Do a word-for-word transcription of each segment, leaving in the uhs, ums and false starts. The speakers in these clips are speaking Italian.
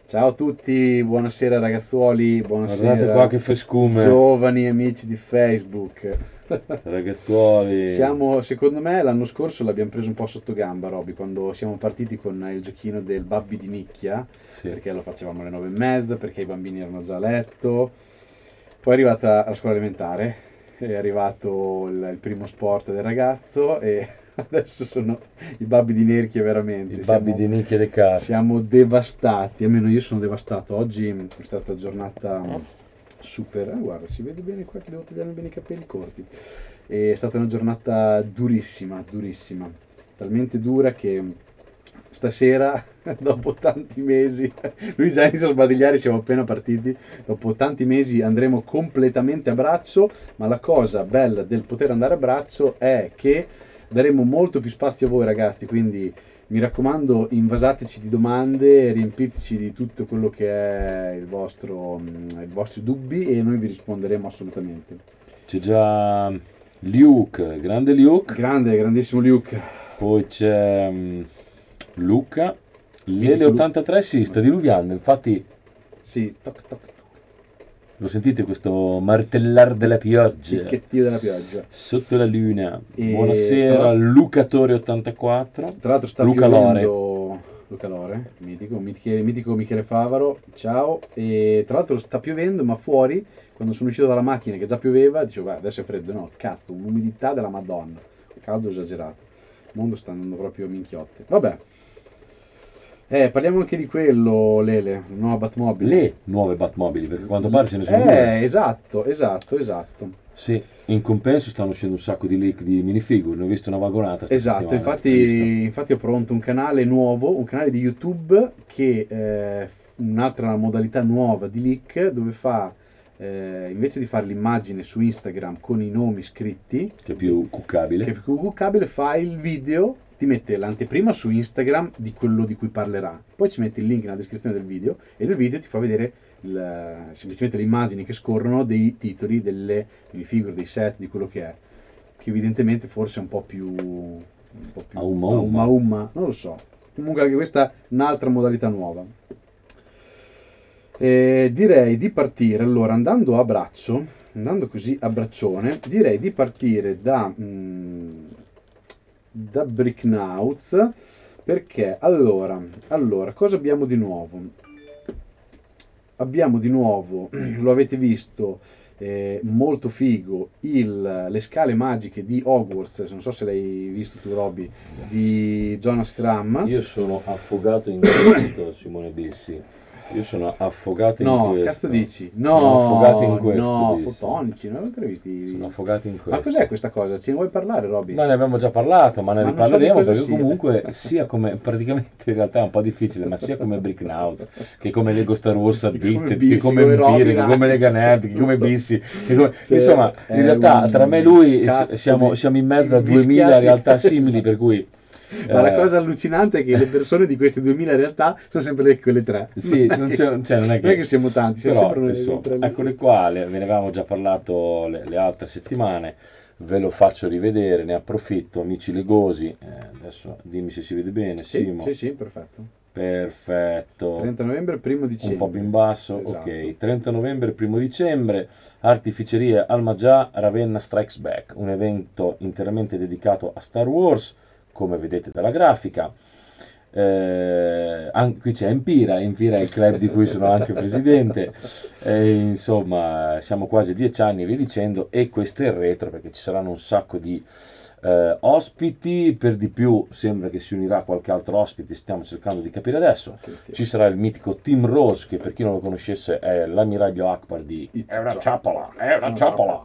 Ciao a tutti, buonasera ragazzuoli, Guardate qua buonasera che frescume, giovani amici di Facebook. ragazzuoli. Siamo, secondo me l'anno scorso l'abbiamo preso un po' sotto gamba, Robby, quando siamo partiti con il giochino del Babbi di nicchia, Sì, perché lo facevamo alle nove e mezza, perché i bambini erano già a letto. Poi è arrivata la scuola elementare, è arrivato il, il primo sport del ragazzo e adesso sono i babbi di Nerchia i veramente. babbi Siamo, di nicchia de cazzo. siamo devastati, almeno io sono devastato. Oggi è stata giornata super. Ah, guarda, si vede bene qua che devo tagliare bene i capelli corti. È stata una giornata durissima, durissima, talmente dura che stasera, dopo tanti mesi, lui già inizia a sbadigliare, siamo appena partiti, dopo tanti mesi andremo completamente a braccio, ma la cosa bella del poter andare a braccio è che daremo molto più spazio a voi ragazzi, quindi mi raccomando, invasateci di domande, riempiteci di tutto quello che è il vostro, mm, i vostri dubbi e noi vi risponderemo assolutamente. C'è già Luke, grande Luke. Grande, grandissimo Luke. Poi c'è mm, Luca. Lele Mitico Luke. ottantatré sì, sta diluviando, infatti Sì, toc toc toc. lo sentite questo martellar della pioggia Ticchettio della pioggia. sotto la luna. E Buonasera, tra, Lucatore ottantaquattro. tra l'altro sta Luca Lore. piovendo. Luca Lore, mitico, mitiche- mitico Michele Favaro, ciao. E tra l'altro sta piovendo, ma fuori, quando sono uscito dalla macchina che già pioveva, dicevo, "Beh, adesso è freddo." No, cazzo, un'umidità della Madonna. Caldo esagerato. Il mondo sta andando proprio a minchiotte. Vabbè. Eh, parliamo anche di quello, Lele, la nuova Batmobile. Le nuove Batmobili, perché a quanto pare ce ne sono Eh, due. esatto, esatto, esatto. Sì, in compenso stanno uscendo un sacco di leak di minifigure, ne ho visto una vagonata sta Esatto, settimana, hai visto? infatti, infatti ho pronto un canale nuovo, un canale di YouTube che eh, un'altra modalità nuova di leak dove fa, eh, invece di fare l'immagine su Instagram con i nomi scritti, Che è più che cuccabile. è più cuccabile, fa il video, ti mette l'anteprima su Instagram di quello di cui parlerà, poi ci mette il link nella descrizione del video e nel video ti fa vedere il- semplicemente le immagini che scorrono dei titoli, delle minifigure, dei set, di quello che è, che evidentemente forse è un po' più, un po' più Aumma aumma umma. umma, non lo so. Comunque anche questa è un'altra modalità nuova. Eh, direi di partire, allora, andando a braccio, andando così a braccione, direi di partire da, mm, da Bricknauts, perché allora, allora, cosa abbiamo di nuovo? Abbiamo di nuovo, lo avete visto, eh, molto figo, il- le scale magiche di Hogwarts, non so se l'hai visto tu Robby, di Jonas Cram. Io sono affogato in questo, Simone Bissi. Io sono affogato in No, questo. cazzo dici? Sono affogato in No, questo, no, Bissi. fotonici, non avevo ancora visti. Sono affogato in Ma questo. cos'è questa cosa? Ce ne vuoi parlare, Robby? Ma ne abbiamo già parlato, ma ne Ma non so di riparleremo cosa perché sia. comunque sia come, praticamente in realtà è un po' difficile, ma sia come Bricknauts, che come Lego Star Wars Che come Addicted, che Bissi, come come Robby, Empire, che come dai. Lega Nerd, che come Tutto. Bissi, che come- Cioè, insomma, è in realtà un tra me e lui cazzo s- siamo, di- siamo in mezzo a invischiati. duemila realtà simili, per cui... Ma la eh, cosa allucinante è che le persone di queste duemila realtà sono sempre le, quelle tre. Sì, Non è non che- c'è, cioè, non è che, non è che siamo tanti, siamo però, sempre noi- insomma, tre lì. eccole qua, le- ve ne avevamo già parlato le, le altre settimane, ve lo faccio rivedere, ne approfitto, amici legosi, eh, adesso dimmi se si vede bene, Sì, Simo, sì, sì, perfetto. perfetto, trenta novembre, primo un dicembre. po' più in basso, Esatto. ok, trenta novembre, primo dicembre, Artificerie Almagià, Ravenna Strikes Back, un evento interamente dedicato a Star Wars, come vedete dalla grafica. Eh, an- qui c'è Empira, Empira è il club di cui sono anche presidente, e, insomma siamo quasi dieci anni e via dicendo, e questo è il retro perché ci saranno un sacco di eh, ospiti, per di più sembra che si unirà qualche altro ospite, stiamo cercando di capire adesso. Attenzione. Ci sarà il mitico Tim Rose, che per chi non lo conoscesse è l'ammiraglio Akbar di It's È una a ciappola, è una Una ciappola.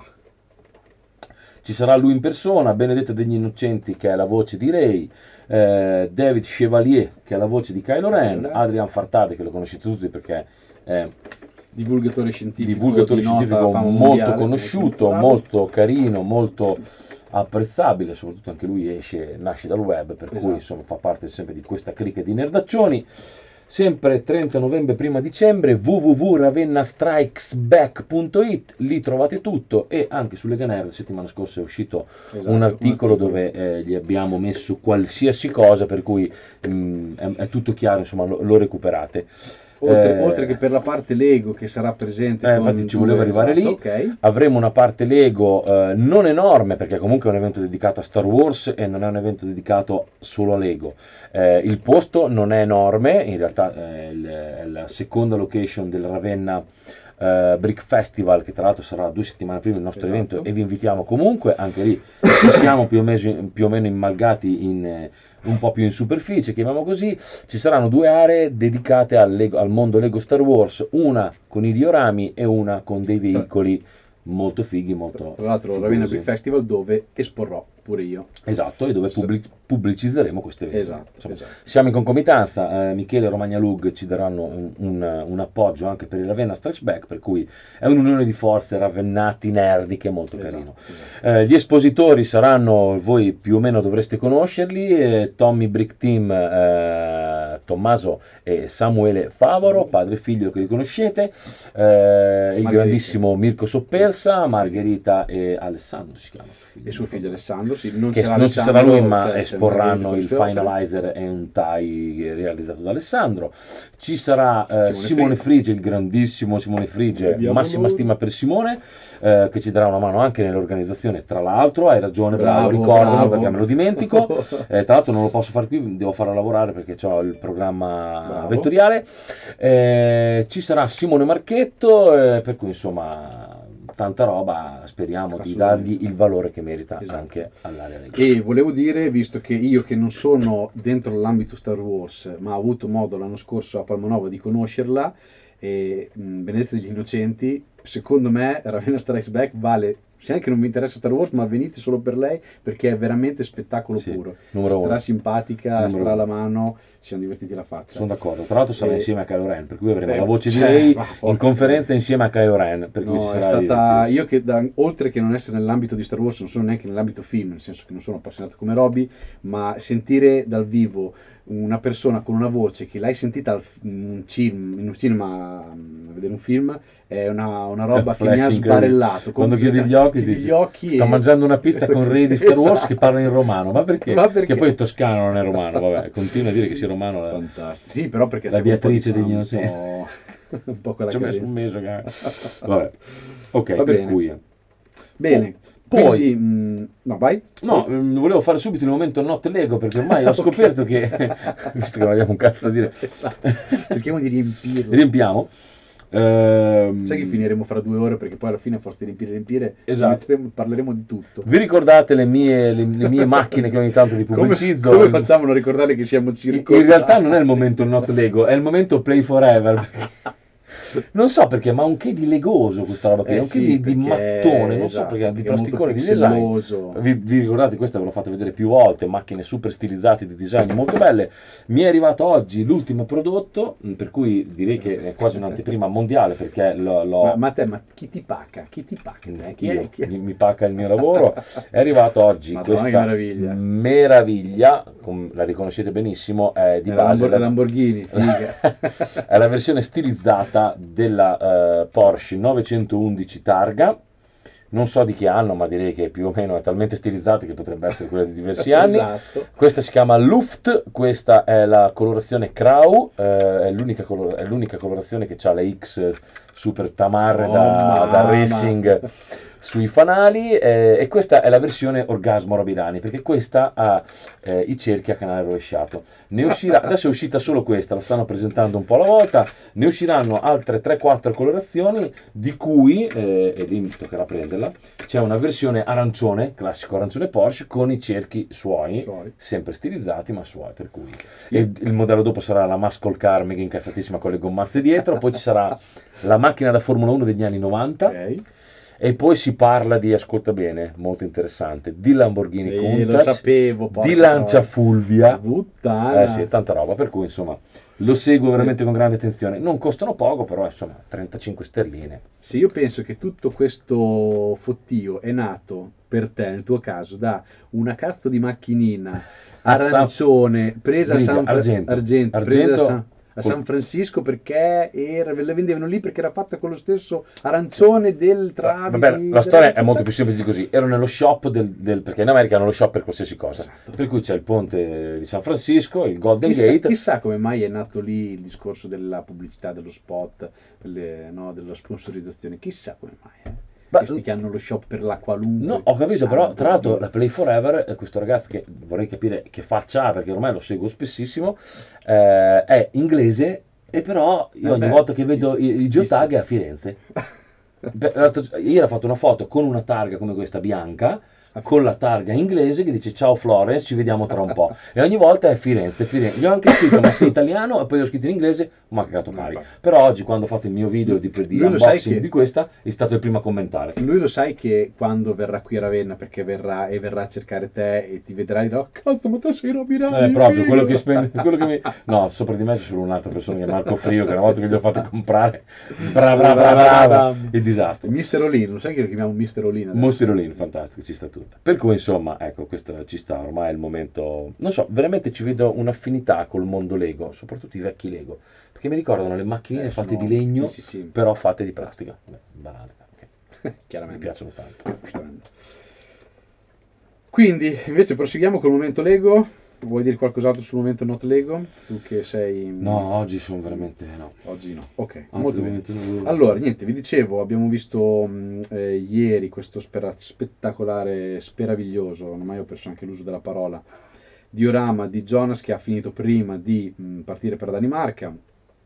Ci sarà lui in persona, Benedetta degli Innocenti che è la voce di Rey, eh, David Chevalier che è la voce di Kylo Ren, Adrian Fartade che lo conoscete tutti perché è Divulgatore scientifico, divulgatore di nota scientifico fama molto mondiale, conosciuto, bravo. molto carino, molto apprezzabile, soprattutto anche lui esce, nasce dal web, per Esatto. cui insomma fa parte sempre di questa cricca di nerdaccioni. Sempre trenta novembre, primo dicembre, w w w punto ravennastrikesback punto it, lì trovate tutto, e anche su Lega Nerd settimana scorsa è uscito Esatto, un articolo un articolo. dove eh, gli abbiamo messo qualsiasi cosa, per cui mh, è, è tutto chiaro, insomma lo, lo recuperate. Oltre, Eh, oltre che per la parte Lego che sarà presente. Eh, con infatti ci due- volevo arrivare esatto, lì. ok. Avremo una parte Lego eh, non enorme, perché comunque è un evento dedicato a Star Wars e non è un evento dedicato solo a Lego. Eh, il posto non è enorme, in realtà è, il- è la seconda location del Ravenna eh, Brick Festival, che tra l'altro sarà due settimane prima del nostro Esatto. evento, e vi invitiamo comunque. Anche lì ci siamo più o meno, più o meno immalgati in... eh, un po' più in superficie, chiamiamo così. Ci saranno due aree dedicate al, Lego- al mondo Lego Star Wars, una con i diorami e una con dei veicoli molto fighi, molto Tra l'altro figosi. Ravenna Brick Festival dove esporrò pure io. Esatto, e dove pubblic- pubblicizzeremo questo evento. Esatto, Insomma, esatto. siamo in concomitanza, eh, Michele e Romagna Lug ci daranno un, un- un appoggio anche per il Ravenna Strikes Back, per cui è un'unione di forze ravennati nerdiche molto Esatto, carino. esatto. Eh, gli espositori saranno, voi più o meno dovreste conoscerli, eh, Tommy Brick Team, eh, Tommaso e Samuele Favoro, padre e figlio che li conoscete, eh, il grandissimo Mirko Soppersa, Margherita e Alessandro si chiama suo figlio. E suo figlio Alessandro, sì, non, Che c'era non ci sarà lui, Alessandro, ma c'è- c'è esporranno Margherita il con le sue opere. finalizer e un tie realizzato da Alessandro. Ci sarà eh, Simone Simone Frige. Frige, il grandissimo Simone Frige, Vediamo massima loro. stima per Simone, eh, che ci darà una mano anche nell'organizzazione. Tra l'altro, hai ragione, bravo, Bravo, ricordalo bravo. perché me lo dimentico. Eh, tra l'altro non lo posso fare qui, devo farlo lavorare perché ho il programma Bravo. vettoriale. Eh, ci sarà Simone Marchetto, eh, per cui insomma tanta roba, speriamo di Assolutamente. dargli il valore che merita Esatto. anche all'area Lego. E volevo dire, visto che io che non sono dentro l'ambito Star Wars, ma ho avuto modo l'anno scorso a Palmanova di conoscerla, e mh, Benedetta degli Innocenti, secondo me Ravenna Strikes Back vale, se anche non vi interessa Star Wars, ma venite solo per lei, perché è veramente spettacolo Sì, puro. numero Stra uno. simpatica, Numero stra uno. alla mano, ci siamo divertiti alla faccia. Sono d'accordo, tra l'altro sarà Eh, insieme a Kylo Ren, per cui avremo eh, la voce di cioè, lei ma in porca- conferenza insieme a Kylo Ren, per cui No, ci è sarà stata divertirsi. io che da- oltre che non essere nell'ambito di Star Wars, non sono neanche nell'ambito film, nel senso che non sono appassionato come Roby, ma sentire dal vivo una persona con una voce che l'hai sentita al f- in un film, in un cinema, mm, a vedere un film, è una, una roba È che mi ha flash incredibile. sbarellato. Quando chiudi gli occhi, chiudi dici, gli occhi sto e- mangiando una pizza con re di Star Wars Esatto. che parla in romano, ma perché? Ma perché? Che poi il toscano non è romano, vabbè, continua a dire che sia romano. eh. Fantastico. Sì, però perché La c'è un po' Beatrice di- degli un Innocenti. po', un po' quella Ci ho messo cadenza. un mese, che- vabbè. Ok, Va per bene. cui... Bene. Poi- Quindi, mm, no, vai. No, ehm, volevo fare subito il momento not Lego, perché ormai ho Ok. scoperto che, visto che non abbiamo un cazzo da dire, Esatto. Cerchiamo di riempirlo. riempiamo. Ehm, Sai che finiremo fra due ore perché poi alla fine a forza di riempire riempire Esatto. metteremo- parleremo di tutto. Vi ricordate le mie, le, le mie macchine che ogni tanto vi Come, pubblicizzo? come facciamo a non ricordare che siamo In, circondati? in realtà non è il momento not Lego, è il momento Play Forever. Non so perché, ma ha un che di legoso questa roba qui, Eh è un che sì, di, di perché- mattone, non so esatto, perché, di perché è molto plasticone, di design. pixelloso. Vi, vi ricordate, questa ve l'ho fatta vedere più volte, macchine super stilizzate di design molto belle. Mi è arrivato oggi l'ultimo prodotto, mh, per cui direi che è quasi un'anteprima mondiale, perché l'ho... l'ho- Ma, ma te, ma chi ti paga? Chi ti paga? te? Chi io, è? Chi è? mi, mi pacca il mio lavoro. È arrivato oggi Madonna, questa che meraviglia. meraviglia, com- la riconoscete benissimo, è di Eh, base Lambor- la- Lamborghini, figa. è la versione stilizzata della eh, Porsche novecentoundici Targa. Non so di che anno, ma direi che più o meno è talmente stilizzata che potrebbe essere quella di diversi anni. Esatto. Questa si chiama Luft, questa è la colorazione Crow, eh, è l'unica color- è l'unica colorazione che ha le X super tamarre Oh, da, da mamma. racing sui fanali, eh, e questa è la versione Orgasmo Robidani, perché questa ha eh, i cerchi a canale rovesciato. Ne uscirà, adesso è uscita solo questa, la stanno presentando un po' alla volta, ne usciranno altre tre quattro colorazioni, di cui, eh, e lì mi toccherà prenderla, c'è una versione arancione, classico arancione Porsche, con i cerchi suoi, Suoi. sempre stilizzati ma suoi, per cui e il modello dopo sarà la muscle car mega incazzatissima con le gommazze dietro, poi ci sarà la macchina da Formula uno degli anni novanta, Ok. e poi si parla di, ascolta bene, molto interessante, di Lamborghini Eh, lo Countach, sapevo, porca di Lancia troia. Fulvia, Puttana. eh sì, tanta roba, per cui insomma lo seguo Sì. veramente con grande attenzione. Non costano poco, però insomma trentacinque sterline. Sì, io penso che tutto questo fottio è nato per te, nel tuo caso, da una cazzo di macchinina arancione presa a Grigia, San argento. argento, Argento. presa a San, a San Francisco perché era, le vendevano lì perché era fatta con lo stesso arancione del Travis. Vabbè, di- la storia della- è molto più semplice di così. Ero nello shop del, del- perché in America hanno lo shop per qualsiasi cosa. Esatto. Per cui c'è il ponte di San Francisco, il Golden Chissà, Gate. chissà come mai è nato lì il discorso della pubblicità, dello spot, delle- no, della sponsorizzazione. Chissà come mai. Eh. Ma- Questi che hanno lo shop per la qualunque. No, ho capito, però santo tra l'altro Dio. la Play Forever, eh, questo ragazzo che vorrei capire che faccia ha, perché ormai lo seguo spessissimo, eh, è inglese e però io ogni Vabbè, volta che vedo i, i geotag chissà. è a Firenze. Beh, l'altro- ieri ho fatto una foto con una targa come questa bianca, con la targa inglese che dice ciao Florence, ci vediamo tra un po'. E ogni volta è Firenze, Firenze. Gli ho anche scritto ma sei italiano e poi ho scritto in inglese, ma cagato pari. Però oggi quando ho fatto il mio video di, di Lui lo sai unboxing che- di questa è stato il primo a commentare. Lui lo sai che quando verrà qui a Ravenna, perché verrà e verrà a cercare te e ti vedrà, dirà: "Oh, cazzo, ma te sei Robinai, È proprio figo!" quello che spende, quello che mi... No, sopra di me c'è solo un'altra persona che è Marco Frio, che una volta che gli ho fatto comprare, brava, brava, brava, brava, il disastro. Mister Olin, lo sai che lo chiamiamo Mister Olin adesso? Mostirolino, fantastico, ci sta tutto. Per cui insomma, ecco, questo ci sta, ormai è il momento... Non so, veramente ci vedo un'affinità col mondo Lego, soprattutto i vecchi Lego, perché mi ricordano le macchinine Eh, fatte sono- di legno, sì, sì, sì. però fatte di plastica. Beh, banale, ok. Mi Chiaramente. piacciono tanto. Giustamente. Quindi, invece, proseguiamo col momento Lego. Vuoi dire qualcos'altro sul momento not Lego? Tu che sei... No, oggi sono veramente... no. Oggi no. Ok, Altri molto bene. momenti non- Allora, niente, vi dicevo, abbiamo visto mh, eh, ieri questo spera- spettacolare, speraviglioso, ormai ho perso anche l'uso della parola, diorama di Jonas che ha finito prima di mh, partire per la Danimarca.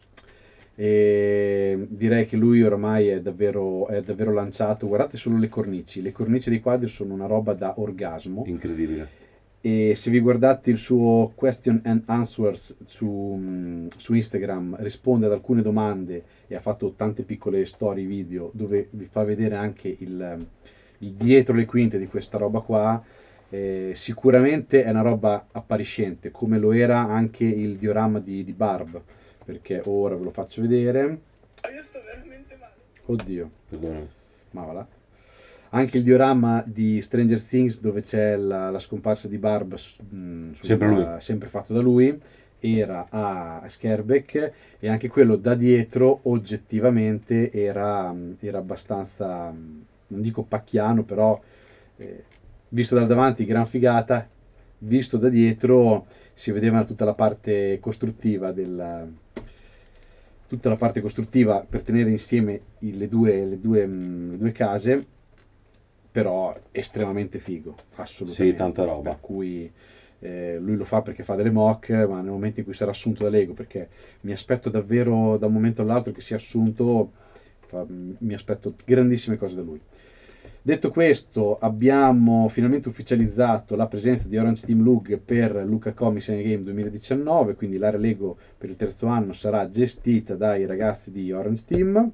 E direi che lui ormai è davvero, è davvero lanciato. Guardate solo le cornici, le cornici dei quadri sono una roba da orgasmo. Incredibile. E se vi guardate il suo question and answers su, mm, su Instagram, risponde ad alcune domande e ha fatto tante piccole storie video dove vi fa vedere anche il, il dietro le quinte di questa roba qua. Eh, sicuramente è una roba appariscente, come lo era anche il diorama di, di Barb, perché ora ve lo faccio vedere. Io sto veramente male. Oddio, Perdonami. ma va là. Anche il diorama di Stranger Things dove c'è la, la scomparsa di Barb, s- mh, sul- Sempre lui. sempre fatto da lui, era a Skerbeck, e anche quello da dietro oggettivamente era, mh, era abbastanza, mh, non dico pacchiano, però eh, visto da davanti gran figata, visto da dietro si vedeva tutta la parte costruttiva del, tutta la parte costruttiva per tenere insieme i- le due, le due, mh, le due case, però estremamente figo, assolutamente. Sì, tanta roba. Per cui eh, lui lo fa perché fa delle mock, ma nel momento in cui sarà assunto da Lego, perché mi aspetto davvero da un momento all'altro che sia assunto, fa- mi aspetto grandissime cose da lui. Detto questo, abbiamo finalmente ufficializzato la presenza di Orange Team Lug per Luca Comics and Game duemiladiciannove, quindi l'area Lego per il terzo anno sarà gestita dai ragazzi di Orange Team.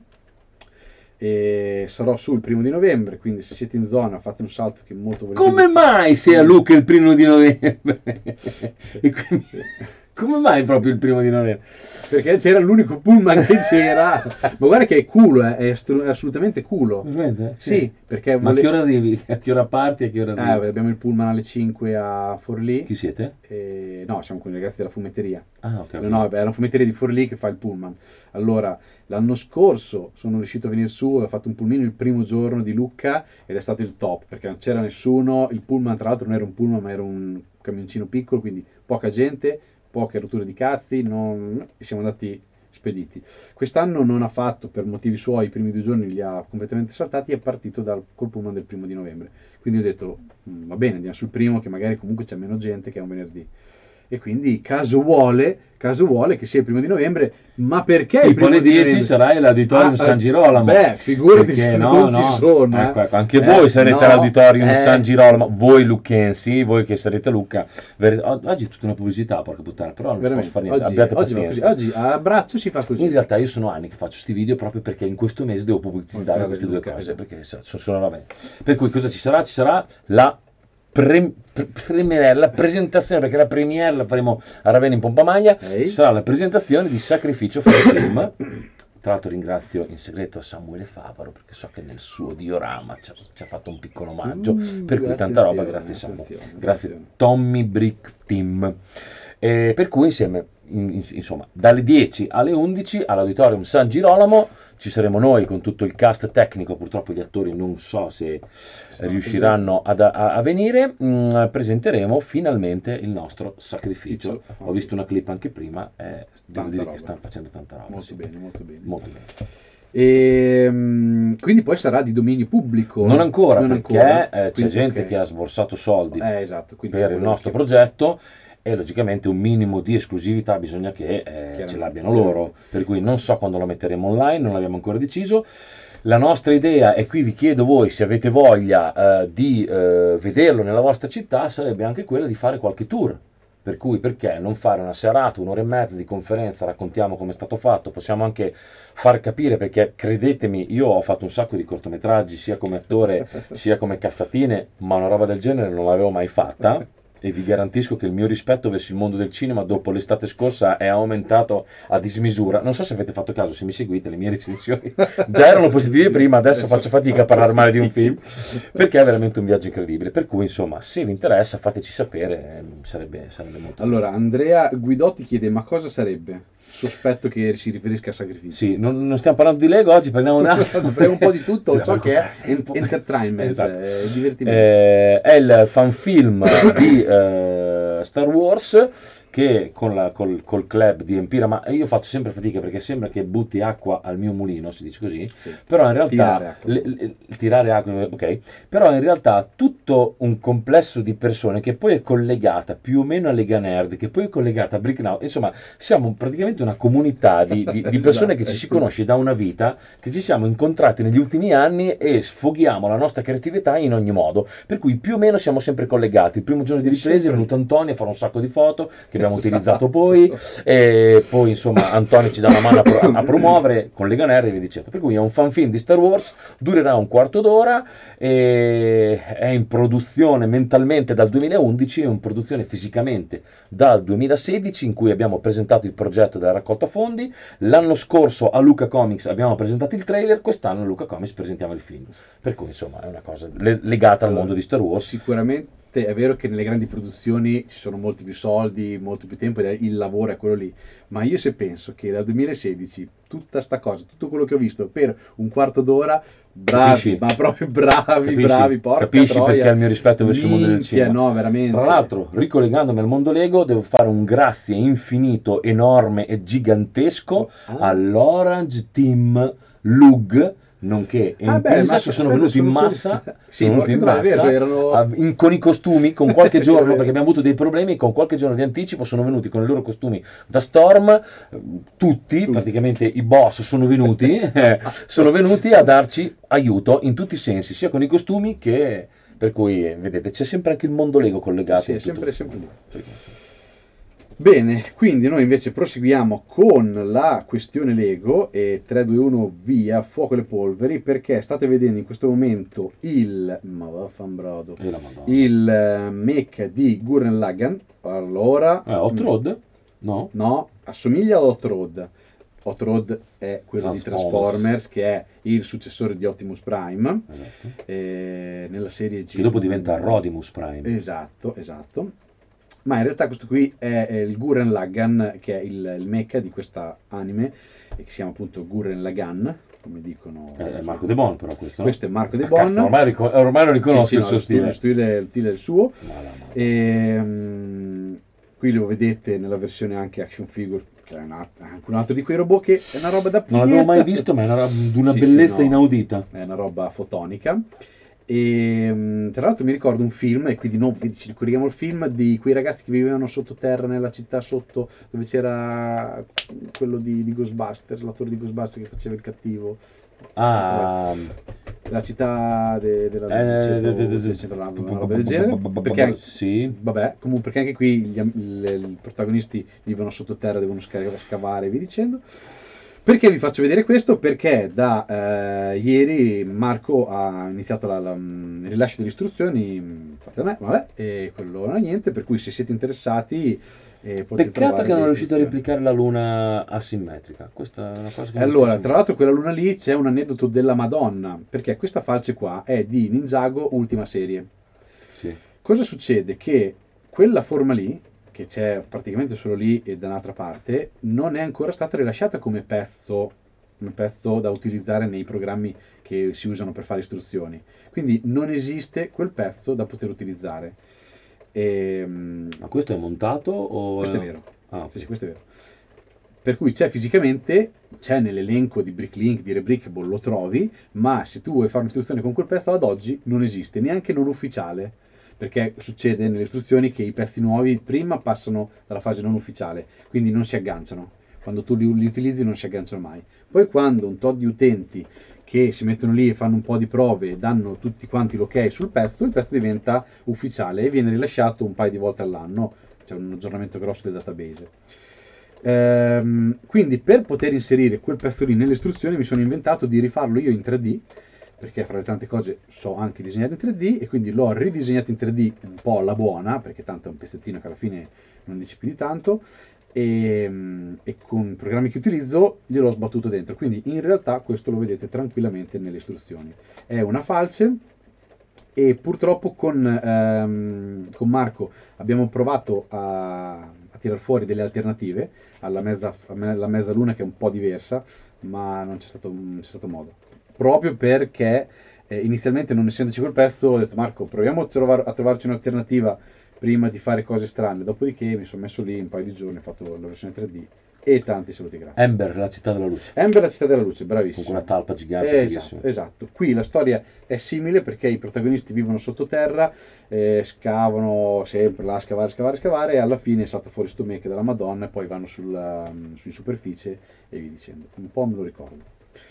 E sarò su il primo di novembre, quindi se siete in zona fate un salto che molto volentieri. Come mai sei a Lucca il primo di novembre? E quindi- come mai proprio il primo di novembre? Perché c'era l'unico pullman che c'era. Ma guarda che è culo, eh, è, astru- è assolutamente culo. Veramente? Sì, perché Ma a vole- che ora arrivi? A che ora parti? A che ora Eh, arrivi? abbiamo il pullman alle cinque a Forlì. Chi siete? E... No, siamo con i ragazzi della fumetteria. Ah, ok. No, no, è la fumetteria di Forlì che fa il pullman. Allora, l'anno scorso sono riuscito a venire su, ho fatto un pulmino il primo giorno di Lucca ed è stato il top, perché non c'era nessuno, il pullman tra l'altro non era un pullman ma era un camioncino piccolo, quindi poca gente, poche rotture di cazzi, non... e siamo andati spediti. Quest'anno non ha fatto, per motivi suoi, i primi due giorni li ha completamente saltati e è partito dal, col pullman del primo di novembre. Quindi ho detto, "Mm, va bene, andiamo sul primo che magari comunque c'è meno gente che è un venerdì." E quindi caso vuole, caso vuole che sia il primo di novembre, ma perché il Tipo primo alle di dieci novembre? sarai all'auditorium Ah, San eh, Girolamo. beh, figurati Perché se no, non ci no. sono, eh. Ecco, ecco, anche Eh, voi sarete no, all'auditorium eh. San Girolamo, voi lucchesi, voi che sarete a Lucca. Ver- o- Oggi è tutta una pubblicità, porca puttana, però non ci posso Veramente, fare niente, oggi, abbiate oggi va pazienza. così, oggi a braccio si fa così. In realtà io sono anni che faccio questi video proprio perché in questo mese devo pubblicizzare Mostrare queste due Lucca, cose, esatto. perché so- sono solo robe. Per cui cosa ci sarà? Ci sarà la pre- pre- premiere, la presentazione, perché la premiere la faremo a Ravenna in Pompa Magna, Ehi. ci sarà la presentazione di Sacrificio for Film. Tra l'altro ringrazio in segreto Samuele Favaro perché so che nel suo diorama ci ha, ci ha fatto un piccolo omaggio, Mm, per cui tanta roba, attenzione, grazie Samu, attenzione, grazie attenzione. Tommy Brick Team. E per cui insieme in- in- insomma, dalle dieci alle undici all'Auditorium San Girolamo ci saremo noi con tutto il cast tecnico. Purtroppo gli attori non so se riusciranno ad- a, a venire. Mm, presenteremo finalmente il nostro sacrificio. Ho visto una clip anche prima, eh, devo Tanta dire roba. che stanno facendo tanta roba. Molto sì. bene, molto bene. Molto bene. E, mm, quindi poi sarà di dominio pubblico? Non ancora, Non perché ancora. eh, c'è Quindi, gente ok. che ha sborsato soldi Eh, esatto, quindi per il quello nostro che- progetto, e logicamente un minimo di esclusività bisogna che eh, ce Chiaramente. l'abbiano loro, per cui non so quando lo metteremo online, non l'abbiamo ancora deciso. La nostra idea, e qui vi chiedo voi se avete voglia eh, di eh, vederlo nella vostra città, sarebbe anche quella di fare qualche tour. Per cui perché non fare una serata, un'ora e mezza di conferenza, raccontiamo come è stato fatto, possiamo anche far capire, perché credetemi, io ho fatto un sacco di cortometraggi sia come attore sia come castatine, ma una roba del genere non l'avevo mai fatta, e vi garantisco che il mio rispetto verso il mondo del cinema dopo l'estate scorsa è aumentato a dismisura. Non so se avete fatto caso, se mi seguite, le mie recensioni già erano positive prima, adesso faccio fatica a parlare male di un film, perché è veramente un viaggio incredibile. Per cui insomma, se vi interessa fateci sapere, eh, sarebbe, sarebbe molto Allora, Andrea Guidotti chiede: ma cosa sarebbe? Sospetto che si riferisca a sacrificio. Sì, non, non stiamo parlando di Lego oggi, parliamo un attimo. Parliamo un po' di tutto ciò che è Un po'. entertainment, Esatto. eh, divertimento. Eh, è il fanfilm di eh, Star Wars, che con la, col, col club di Empira, ma io faccio sempre fatica perché sembra che butti acqua al mio mulino, si dice così, Sì. però in realtà Tirare acqua. le- le- tirare acqua, ok, però in realtà tutto un complesso di persone che poi è collegata più o meno a Lega Nerd, che poi è collegata a Brick Now, insomma siamo praticamente una comunità di, di- di persone Esatto, che ci si ecco. conosce da una vita, che ci siamo incontrati negli ultimi anni e sfoghiamo la nostra creatività in ogni modo, per cui più o meno siamo sempre collegati. Il primo giorno di Sì, riprese è sempre. venuto Antonio a fare un sacco di foto che abbiamo Esatto. utilizzato poi, e poi insomma Antonio ci dà una mano a, pro- a promuovere con Lega Nerd e via dicendo. Per cui è un fanfilm di Star Wars, durerà un quarto d'ora, e è in produzione mentalmente dal duemilaundici, è in produzione fisicamente dal duemilasedici, in cui abbiamo presentato il progetto della raccolta fondi. L'anno scorso a Luca Comics abbiamo presentato il trailer, quest'anno a Luca Comics presentiamo il film, per cui insomma è una cosa le- legata al mondo di Star Wars. Sicuramente è vero che nelle grandi produzioni ci sono molti più soldi, molto più tempo, ed il lavoro è quello lì. Ma io se penso che dal duemilasedici tutta sta cosa, tutto quello che ho visto per un quarto d'ora, bravi, Capisci? ma proprio bravi, Capisci? bravi, porca Capisci troia. perché ha il mio rispetto verso il mondo del Minchia, cinema. no, veramente. Tra l'altro, ricollegandomi al mondo Lego, devo fare un grazie infinito, enorme e gigantesco Ah. all'Orange Team Lug, nonché Ah, beh, Empisa, ma che sono aspetta, venuti in sono massa, quelli- Sì, sono venuti in porca troia, è massa vero, erano- a- in- con i costumi, con qualche È giorno, vero. perché abbiamo avuto dei problemi, con qualche giorno di anticipo sono venuti con i loro costumi da Storm, eh, tutti, praticamente i boss sono venuti, eh, sono venuti a darci aiuto in tutti i sensi, sia con i costumi che... Per cui, eh, vedete, c'è sempre anche il mondo Lego collegato. Sì, in è tutto sempre, questo. sempre lì. Sì. Bene, quindi noi invece proseguiamo con la questione Lego, e tre, due, uno, via, fuoco le polveri, perché state vedendo in questo momento il, ma vaffanbrodo, E la Madonna. il eh, mech di Gurren Lagann. Allora, Eh, Hot Rod? No? no, assomiglia a Hot Rod. Hot Rod è quello di Transformers. Transformers, che è il successore di Optimus Prime, Esatto. eh, nella serie G. Che dopo diventa Rodimus Prime. Esatto, esatto. Ma in realtà questo qui è, è il Gurren Lagann, che è il, il mecha di questa anime, e che si chiama appunto Gurren Lagann, come dicono. Eh, È Marco De Bon, però questo. no? Questo è Marco De Ah, cazzo, Bon. ormai, rico- ormai lo riconosco Sì, sì, il no, suo lo stile, stile. lo stile, lo stile è il suo. Ma la madonna. Ehm, qui lo vedete nella versione anche action figure, che è un alt- anche un altro di quei robot che è una roba da Non l'avevo mai pieta. visto, ma è una, roba di una Sì, bellezza sì, no. inaudita. È una roba fotonica. E mm, tra l'altro mi ricordo un film, e quindi non ci ricordiamo il film, di quei ragazzi che vivevano sottoterra nella città sotto, dove c'era quello di, di Ghostbusters, l'attore di Ghostbusters che faceva il cattivo. Ah, La città de- della eh, luce, de- de- de- centro- una roba del genere. Perché anche, sì. vabbè, comunque perché anche qui gli am- le- i protagonisti vivono sottoterra, devono sca- scavare e via dicendo. Perché vi faccio vedere questo? Perché da eh, ieri Marco ha iniziato la- la- il rilascio delle istruzioni, mh, fate da me, vabbè, e quello non è niente, per cui se siete interessati eh, potete Peccato trovare che non le è riuscito a istruzioni. replicare la luna asimmetrica. Questa è una cosa che E mi allora, dispiace tra l'altro quella luna lì c'è un aneddoto della Madonna, perché questa falce qua è di Ninjago Ultima Serie. molto. Sì. Cosa succede? Che quella forma lì che c'è praticamente solo lì e da un'altra parte, non è ancora stata rilasciata come pezzo, come pezzo da utilizzare nei programmi che si usano per fare istruzioni. Quindi non esiste quel pezzo da poter utilizzare. E, Ma questo è montato o... questo è vero. Ah, Sì, sì, questo è vero. Per cui c'è fisicamente, c'è nell'elenco di Bricklink, di Rebrickable, lo trovi, ma se tu vuoi fare un'istruzione con quel pezzo ad oggi non esiste, neanche non ufficiale, perché succede nelle istruzioni che i pezzi nuovi prima passano dalla fase non ufficiale, quindi non si agganciano. Quando tu li, li utilizzi non si agganciano mai. Poi quando un tot di utenti che si mettono lì e fanno un po' di prove e danno tutti quanti l'ok sul pezzo, il pezzo diventa ufficiale e viene rilasciato un paio di volte all'anno, c'è un aggiornamento grosso del database. Ehm, quindi per poter inserire quel pezzo lì nelle istruzioni mi sono inventato di rifarlo io in tre D, perché fra le tante cose so anche disegnare in tre D, e quindi l'ho ridisegnato in tre D un po' alla buona, perché tanto è un pezzettino che alla fine non dice più di tanto, e, e con i programmi che utilizzo gliel'ho sbattuto dentro. Quindi in realtà questo lo vedete tranquillamente nelle istruzioni. È una falce, e purtroppo con, ehm, con Marco abbiamo provato a, a tirar fuori delle alternative alla mezza, alla mezzaluna, che è un po' diversa, ma non c'è stato, non c'è stato modo. Proprio perché eh, inizialmente, non essendoci quel pezzo, ho detto Marco, proviamo a, trovar, a trovarci un'alternativa prima di fare cose strane. Dopodiché mi sono messo lì un paio di giorni, ho fatto la versione tre D e tanti saluti, grazie. Ember, la città della luce. Ember, la città della luce, Con bravissimo. quella talpa gigante. Eh, fighissima. esatto, esatto. Qui la storia è simile perché i protagonisti vivono sottoterra, eh, scavano sempre là, scavare, scavare, scavare, e alla fine salta fuori sto mech della Madonna e poi vanno sulla, su in superficie e via dicendo. Un po' me lo ricordo.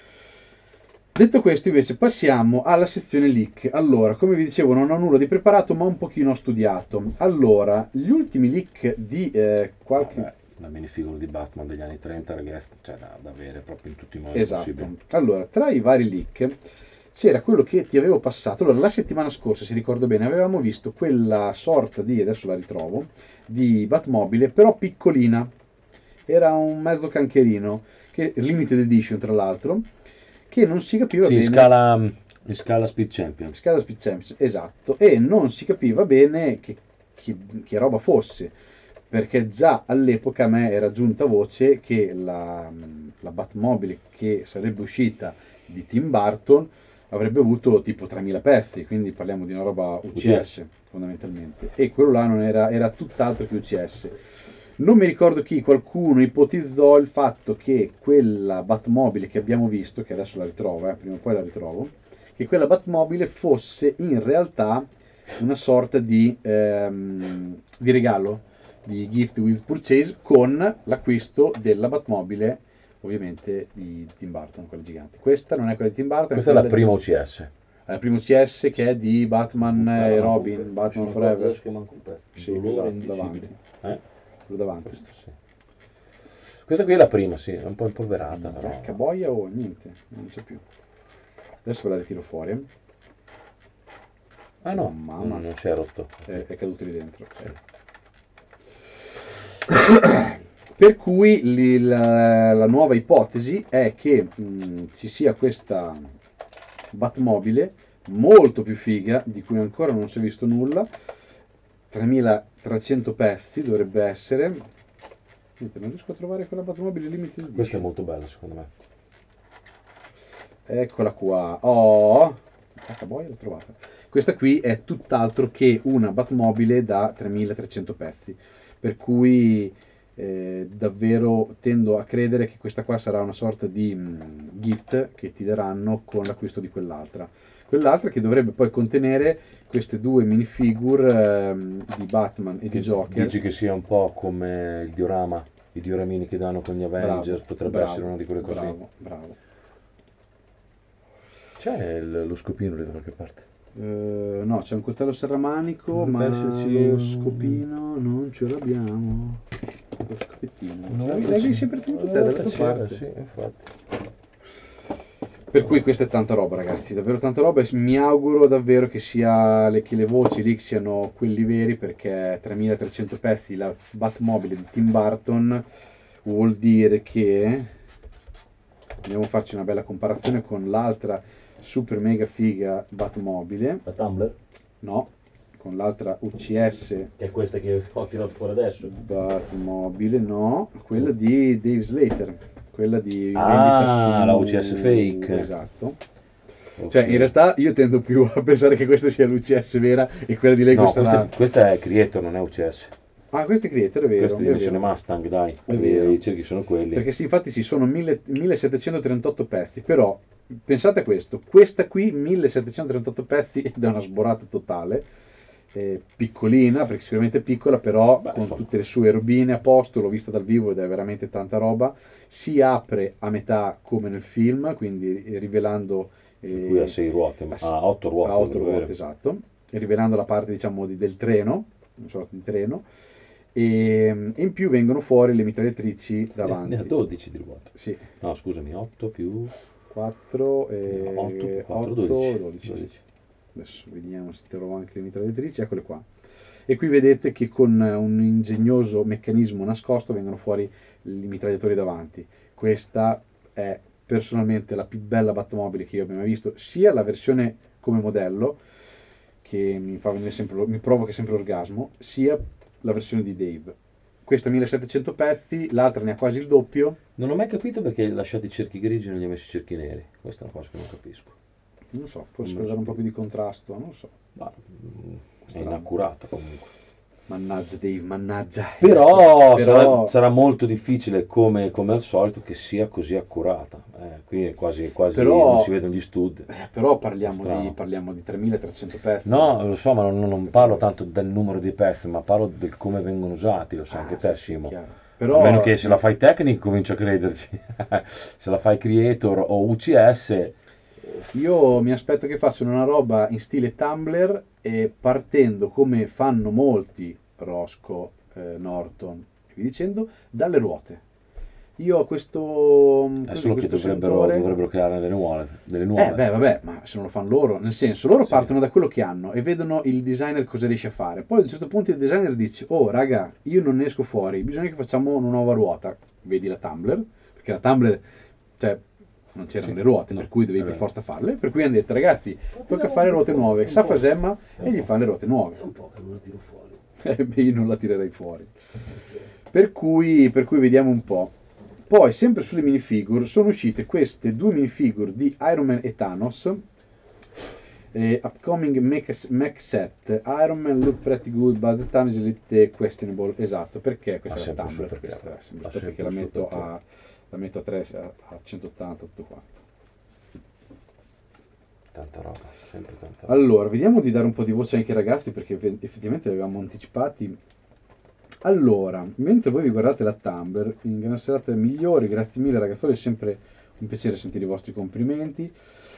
Detto questo, invece, passiamo alla sezione leak. Allora, come vi dicevo, non ho nulla di preparato, ma un pochino ho studiato. Allora, gli ultimi leak di eh, qualche... Vabbè, la minifigura di Batman degli anni trenta, ragazzi, cioè da, da avere proprio in tutti i modi Esatto. possibili. Allora, tra i vari leak c'era quello che ti avevo passato. Allora, la settimana scorsa, se ricordo bene, avevamo visto quella sorta di, adesso la ritrovo, di Batmobile, però piccolina. Era un mezzo cancherino, che limited edition tra l'altro, che non si capiva Sì, bene. in scala, in scala Speed Champion. Scala Speed Champions, esatto, e non si capiva bene che, che, che roba fosse, perché già all'epoca a me era giunta voce che la, la Batmobile che sarebbe uscita di Tim Burton avrebbe avuto tipo tremila pezzi, quindi parliamo di una roba U C S fondamentalmente, e quello là non era, era tutt'altro che U C S. Non mi ricordo chi, qualcuno ipotizzò il fatto che quella Batmobile che abbiamo visto, che adesso la ritrovo, eh, prima o poi la ritrovo, che quella Batmobile fosse in realtà una sorta di, ehm, di regalo, di gift with purchase, con l'acquisto della Batmobile, ovviamente di Tim Burton, quella gigante. Questa non è quella di Tim Burton. Questa è la prima U C S. È la prima U C S, che è di Batman e Robin, Batman Forever. Sì, esatto, davanti. Eh? Davanti. Sì. Questa qui è la prima, sì, è un po' impolverata. Però. Porca boia o oh, niente, non c'è più. Adesso ve la ritiro fuori. Ah no, oh, mamma, non si è rotto. È, è caduto lì dentro. Eh. Per cui li, la, la nuova ipotesi è che mh, ci sia questa Batmobile molto più figa, di cui ancora non si è visto nulla. tremilatrecento pezzi dovrebbe essere. Niente, non riesco a trovare quella Batmobile limited edition. Questa è molto bella secondo me. Eccola qua. Oh, cacca boia, l'ho trovata. Questa qui è tutt'altro che una Batmobile da tremilatrecento pezzi, per cui eh, davvero tendo a credere che questa qua sarà una sorta di mh, gift che ti daranno con l'acquisto di quell'altra. Quell'altra che dovrebbe poi contenere queste due minifigure ehm, di Batman e di Joker. Dici che sia un po' come il diorama, i dioramini che danno con gli Avengers, Bravo, potrebbe bravo, essere una di quelle cose. Bravo, bravo. C'è il- lo scopino lì da qualche parte. Eh, no, c'è un coltello serramanico, Dovrebbe ma esserci lo un- scopino non ce l'abbiamo. Lo scopettino. Non L'avevi c'è- l'avevi sempre tenuto te Eh, dalla tua c'era, parte. sì, infatti. Per cui questa è tanta roba, ragazzi, davvero tanta roba, e mi auguro davvero che, sia le, che le voci lì siano quelli veri, perché tremilatrecento pezzi la Batmobile di Tim Burton vuol dire che andiamo a farci una bella comparazione con l'altra super mega figa Batmobile. La Tumblr? No, con l'altra U C S Che è questa che ho tirato fuori adesso. Batmobile, no, quella di Dave Slater, quella di Ah, vendita su... la U C S fake. Esatto. Ok. Cioè, in realtà io tendo più a pensare che questa sia l'U C S vera e quella di Lego No, sarà... questa, questa è Creator, non è U C S. Ah, questa è Creator, è vero. Questa è è di missione vero. Mustang, dai. È vero. I cerchi sono quelli. Perché sì, infatti ci sono mille millesettecentotrentotto pezzi, però pensate a questo, questa qui millesettecentotrentotto pezzi ed è una sborata totale, eh, piccolina, perché sicuramente piccola, però Beh, con insomma. tutte le sue robine a posto, l'ho vista dal vivo ed è veramente tanta roba, si apre a metà come nel film, quindi eh, rivelando... Per cui ha sei ruote, ma a s- ha otto ruote. a otto per ruote, avere. esatto, e rivelando la parte diciamo di- del treno, una sorta di treno, e, e in più vengono fuori le mitragliatrici davanti. Ne ha dodici di ruote. Sì, No, scusami, otto più quattro e no, otto più quattro, otto, dodici. dodici, sì. dodici. Adesso vediamo se trovo anche le mitragliatrici, eccole qua. E qui vedete che con un ingegnoso meccanismo nascosto vengono fuori i mitragliatori davanti. Questa è personalmente la più bella Batmobile che io abbia mai visto, sia la versione come modello, che mi, fa venire sempre, mi provoca sempre orgasmo, sia la versione di Dave. Questa millesettecento pezzi, l'altra ne ha quasi il doppio. Non ho mai capito perché hai lasciato i cerchi grigi e non gli hai messo i cerchi neri. Questa è una cosa che non capisco. Non so, forse Non per me lo dare un po' spiego. più di contrasto, non so. Ma mm, è Strano. inaccurata comunque. Mannaggia Dave, mannaggia. Però, Però- Sarà, sarà molto difficile, come, come al solito, che sia così accurata. Eh, qui è quasi, quasi Però- non si vedono gli stud. Eh, però parliamo Strano. di, parliamo di tremilatrecento pezzi. No, lo so, ma non, non parlo tanto del numero di pezzi, ma parlo del come vengono usati, lo sai Ah, anche sì, te, sì, Simo. chiaro. A Però, meno che se la fai Technic comincio a crederci. Se la fai Creator o U C S, io mi aspetto che facciano una roba in stile Tumblr e partendo come fanno molti, Rosco, eh, Norton e via dicendo, dalle ruote. Io ho questo, è così, solo che questo dovrebbero, sentore. dovrebbero creare delle nuove. Delle nuove. Eh beh vabbè, ma se non lo fanno loro, nel senso, loro Sì. partono da quello che hanno e vedono il designer cosa riesce a fare. Poi a un certo punto il designer dice, oh raga, io non ne esco fuori, bisogna che facciamo una nuova ruota. Vedi la Tumblr, perché la Tumblr, cioè, non c'erano Sì, le ruote, no, per cui dovevi è per vero. forza farle. Per cui hanno detto, ragazzi, tocca fare ruote nuove. Sa Fasemma e gli fa le ruote nuove. un po' che non la tiro fuori. Eh, beh, io non la tirerei fuori. Per cui, per cui vediamo un po'. Poi, sempre sulle minifigure, sono uscite queste due minifigure di Iron Man e Thanos. Eh, upcoming mech, mech set. Iron Man look pretty good, but the time is a little questionable. Esatto, perché questa Ha è la sempre il suo Tumblr. perché. Questa è sempre Ha perché sempre la il suo metto, perché. a, la metto a, tre, a, a centottanta, tutto quanto. Tanta roba, sempre tanta roba. Allora, vediamo di dare un po' di voce anche ai ragazzi perché ve- effettivamente li avevamo anticipati. Allora, mentre voi vi guardate la Tumblr, in gran serata migliori, grazie mille ragazzoli, è sempre un piacere sentire i vostri complimenti.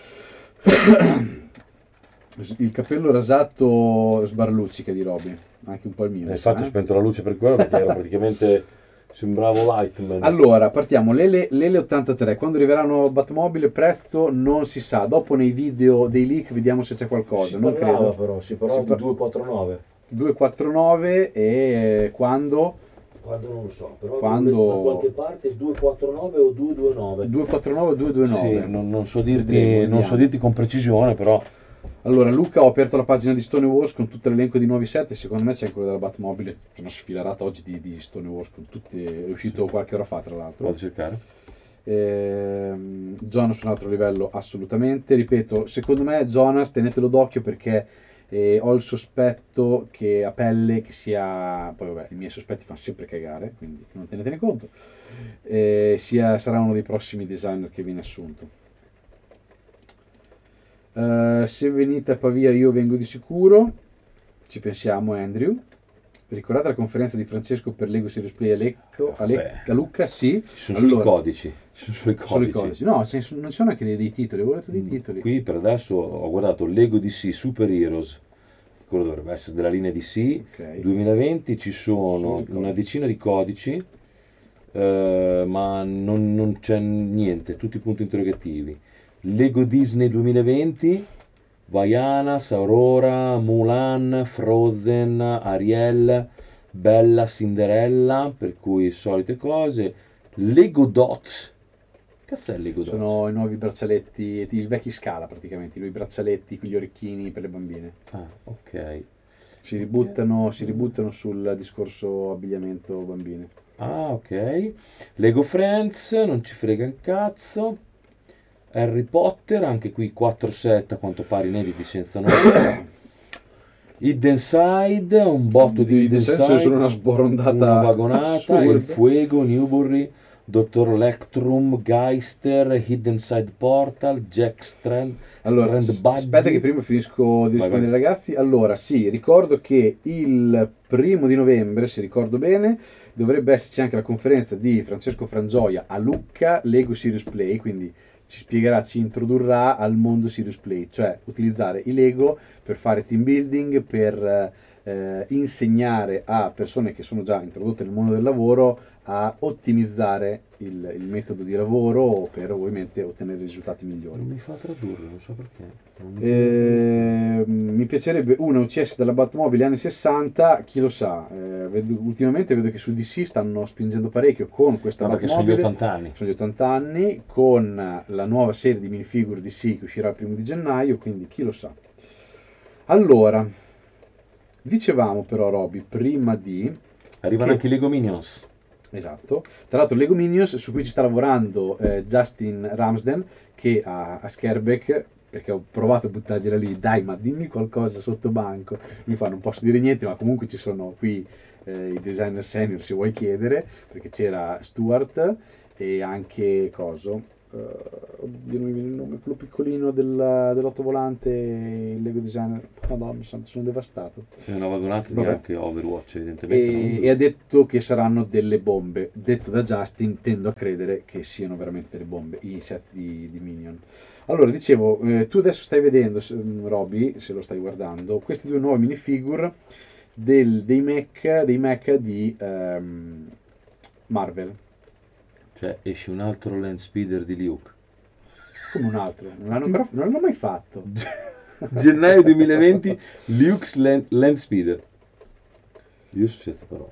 Il capello rasato sbarluccica di Roby, anche un po' il mio. Eh, mi sa, infatti ho eh. spento la luce per quello perché era praticamente sembravo Lightman. Allora, partiamo, l'Ele, l'Ele ottantatré, quando arriverà una nuova Batmobile, prezzo non si sa, dopo nei video dei leak vediamo se c'è qualcosa, si non parlava credo. però, si parlava Si di par- duecentoquarantanove. duecentoquarantanove e quando? Quando non lo so, però Quando- da qualche parte duecentoquarantanove o duecentoventinove. duecentoquarantanove o duecentoventinove? Sì, non, non so dirti, Vedremo, non so vediamo. dirti con precisione, però Allora, Luca, ho aperto la pagina di Stone Wars con tutto l'elenco di nuovi set e secondo me c'è quello della Batmobile, c'è una sfilarata oggi di, di Stone Wars con tutti, è uscito Sì. qualche ora fa tra l'altro. vado a cercare. Ehm, Jonas su un altro livello assolutamente, ripeto, secondo me Jonas tenetelo d'occhio perché eh, ho il sospetto che a pelle che sia, poi vabbè i miei sospetti fanno sempre cagare, quindi non tenetene conto, eh, sia, sarà uno dei prossimi designer che viene assunto. Eh, se venite a Pavia io vengo di sicuro, ci pensiamo Andrew. Ricordate la conferenza di Francesco per Lego Serious Play a, Lecco, a, Le- Vabbè. a Lucca? Sì. Ci sono Allora, solo i codici. Ci sono solo i solo i codici. codici. No, ce ne sono- non ci sono anche dei, dei titoli, avevo letto dei titoli. Qui per adesso ho guardato Lego D C Super Heroes, quello dovrebbe essere della linea D C. Ok. duemilaventi ci Sono sono i codici. una decina di codici, eh, ma non, non c'è niente, tutti punti interrogativi. Lego Disney duemilaventi, Vaianas, Aurora, Mulan, Frozen, Ariel, Bella, Cinderella, per cui solite cose. Lego Dots. Cazzo è Lego Dots? Sono i nuovi braccialetti, i vecchi Scala praticamente, i braccialetti con gli orecchini per le bambine. Ah, ok. Si ributtano, si ributtano sul discorso abbigliamento bambine. Ah, ok. Lego Friends, non ci frega un cazzo. Harry Potter, anche qui quattro set a quanto pare inediti senza nome. Hidden Side, un botto di Di Hidden senso Side, sono una sborondata una vagonata, Il assurda. Fuego, Newbury, Dottor Lectrum, Geister, Hidden Side Portal, Jack Strand, Allora, Strand s- Buddy. aspetta che prima finisco di Vai, rispondere ai vai. ragazzi. Allora, sì, ricordo che il primo di novembre, se ricordo bene, dovrebbe esserci anche la conferenza di Francesco Frangioia a Lucca, Lego Serious Play, quindi ci spiegherà, ci introdurrà al mondo Serious Play, cioè utilizzare i Lego per fare team building, per eh, insegnare a persone che sono già introdotte nel mondo del lavoro a ottimizzare il, il metodo di lavoro per ovviamente ottenere risultati migliori. Non mi fa tradurlo, non so perché. Non mi Eh, mi piacerebbe una U C S della Batmobile anni sessanta, chi lo sa. Eh, vedo- ultimamente vedo che su D C stanno spingendo parecchio con questa No, perché sono gli Batmobile. ottanta anni. Sono gli ottanta anni, con la nuova serie di minifigure D C che uscirà il primo di gennaio, quindi chi lo sa. Allora, dicevamo però, Roby, prima di... Arrivano che- anche i Lego Minions. Esatto. Tra l'altro Lego Minions su cui ci sta lavorando eh, Justin Ramsden che a, a Scareback, perché ho provato a buttargliela lì, dai ma dimmi qualcosa sotto banco. Lui fa non posso dire niente, ma comunque ci sono qui eh, i designer senior se vuoi chiedere, perché c'era Stuart e anche Coso. eh, oddio non mi viene il nome, quello piccolino del, dell'ottovolante, il Lego designer. Madonna santa, sono devastato. È una vagonata di Vabbè. anche Overwatch, evidentemente. E, non- e ha detto che saranno delle bombe. Detto da Justin, tendo a credere che siano veramente delle bombe i set di, di Minion. Allora, dicevo, eh, tu adesso stai vedendo, se- mm, Roby, se lo stai guardando, questi due nuovi minifigure del- dei mech, dei mech di ehm, Marvel. Cioè, esce un altro land speeder di Luke. Come un altro, non l'hanno, ancora- non l'hanno mai fatto. Gennaio duemilaventi, Luke's land, land speeder. Io su questa parola.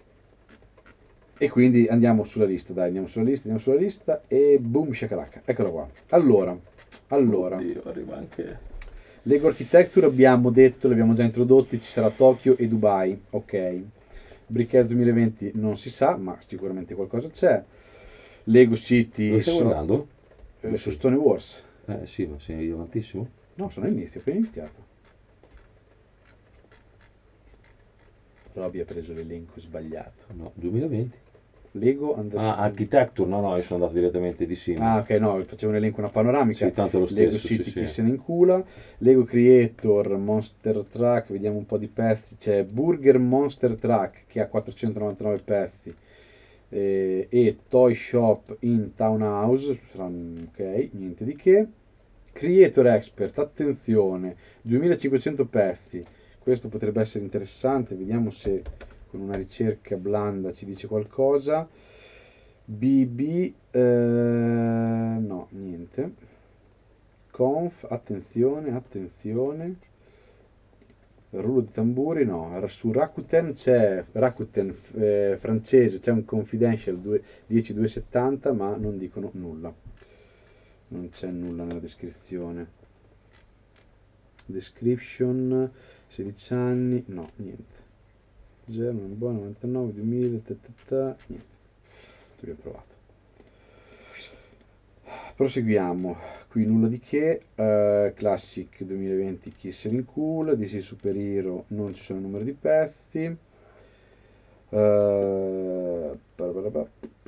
E quindi andiamo sulla lista, dai, andiamo sulla lista, andiamo sulla lista e boom shakalaka. Eccola qua. Allora, allora. Oddio, arriva anche... Lego Architecture abbiamo detto, li abbiamo già introdotti, ci sarà Tokyo e Dubai, ok. Brickheads duemilaventi non si sa, ma sicuramente qualcosa c'è. Lego City Lo stai so- guardando? eh, su Stone Wars. Eh sì, ma sei avantissimo? No, sono all'inizio, ho appena iniziato. Roby ha preso l'elenco sbagliato. No, duemilaventi. Lego Ah, Underscore. Architecture, no, no, io sono andato direttamente di sì. Ah, ok, no, facevo un elenco, una panoramica. Sì, tanto è lo Lego stesso, City, sì, chi sì. se ne incula. Lego Creator, Monster Truck, vediamo un po' di pezzi. C'è Burger Monster Truck che ha quattrocentonovantanove pezzi. eh, e Toy Shop in Townhouse, saranno ok, niente di che. Creator Expert, attenzione, duemilacinquecento pezzi. Questo potrebbe essere interessante, vediamo se con una ricerca blanda ci dice qualcosa. B B, eh, no, niente. Conf, attenzione, attenzione. Rullo di tamburi, no. Su Rakuten c'è Rakuten eh, francese, c'è un confidential dieci duecentosettanta, ma non dicono nulla. Non c'è nulla nella descrizione. Description, sedici anni, no, niente. German, buono, novantanove, duemila, ta, ta, ta, niente. Ci abbiamo provato. Proseguiamo, qui nulla di che, eh, Classic duemilaventi chi se ne incula, D C Super Hero non ci sono numeri di pezzi, eh, parabarabà.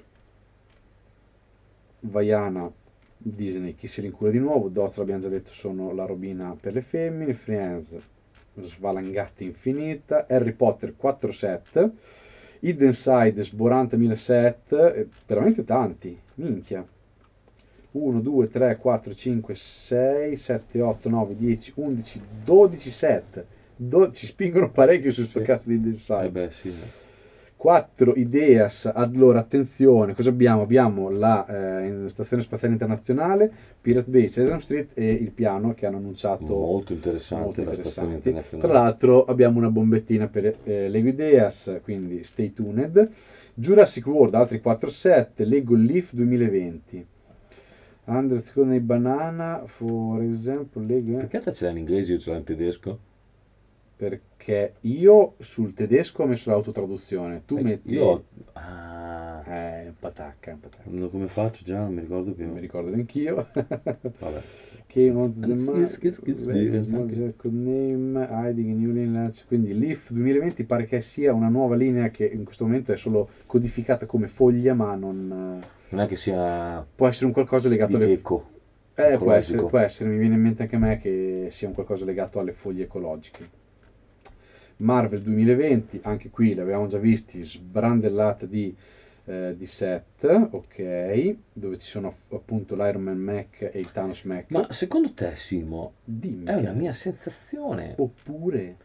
Vaiana Disney chi se ne incula di nuovo, Doz l'abbiamo già detto sono la robina per le femmine, Friends svalangata infinita, Harry Potter quattro set, Hidden Side sborantamila set, eh, veramente tanti, minchia. uno, due, tre, quattro, cinque, sei, sette, otto, nove, dieci, undici, dodici set. Do- ci spingono parecchio su sto Sì. cazzo di Eh design. beh, sì. eh. quattro Ideas, allora attenzione, cosa abbiamo? Abbiamo la eh, Stazione Spaziale Internazionale, Pirate Bay, Sesame Street e il piano che hanno annunciato. Molto interessante molto la stazione interessanti. internazionale. Tra l'altro abbiamo una bombettina per eh, Lego Ideas, quindi stay tuned. Jurassic World, altri quattro set, Lego Leaf duemilaventi. Underscore nei banana, for example, Lego... Perché te ce l'hai in inglese e io ce l'ho in tedesco? perché io sul tedesco ho messo l'autotraduzione, tu Eh, metti... Io ho... Ah, Eh, è un patacca, è un patacca. non- come faccio già? Non mi ricordo più. Non mi ricordo neanch'io. Vabbè. Che of the Ma- Schis- schis- schis- Very schis- small anche- circle name, hiding in New Linux. Quindi Leaf duemilaventi pare che sia una nuova linea che in questo momento è solo codificata come foglia, ma non... eh, Non è che sia può essere un qualcosa legato di alle... eco. Eh, può essere, ecologico. può essere, mi viene in mente anche a me che sia un qualcosa legato alle foglie ecologiche. Marvel duemilaventi, anche qui l'avevamo già visti, sbrandellata di, eh, di set, ok, dove ci sono appunto l'Iron Man Mech e il Thanos Mech. Ma secondo te, Simo, Dimmi, è una che- mia sensazione. oppure,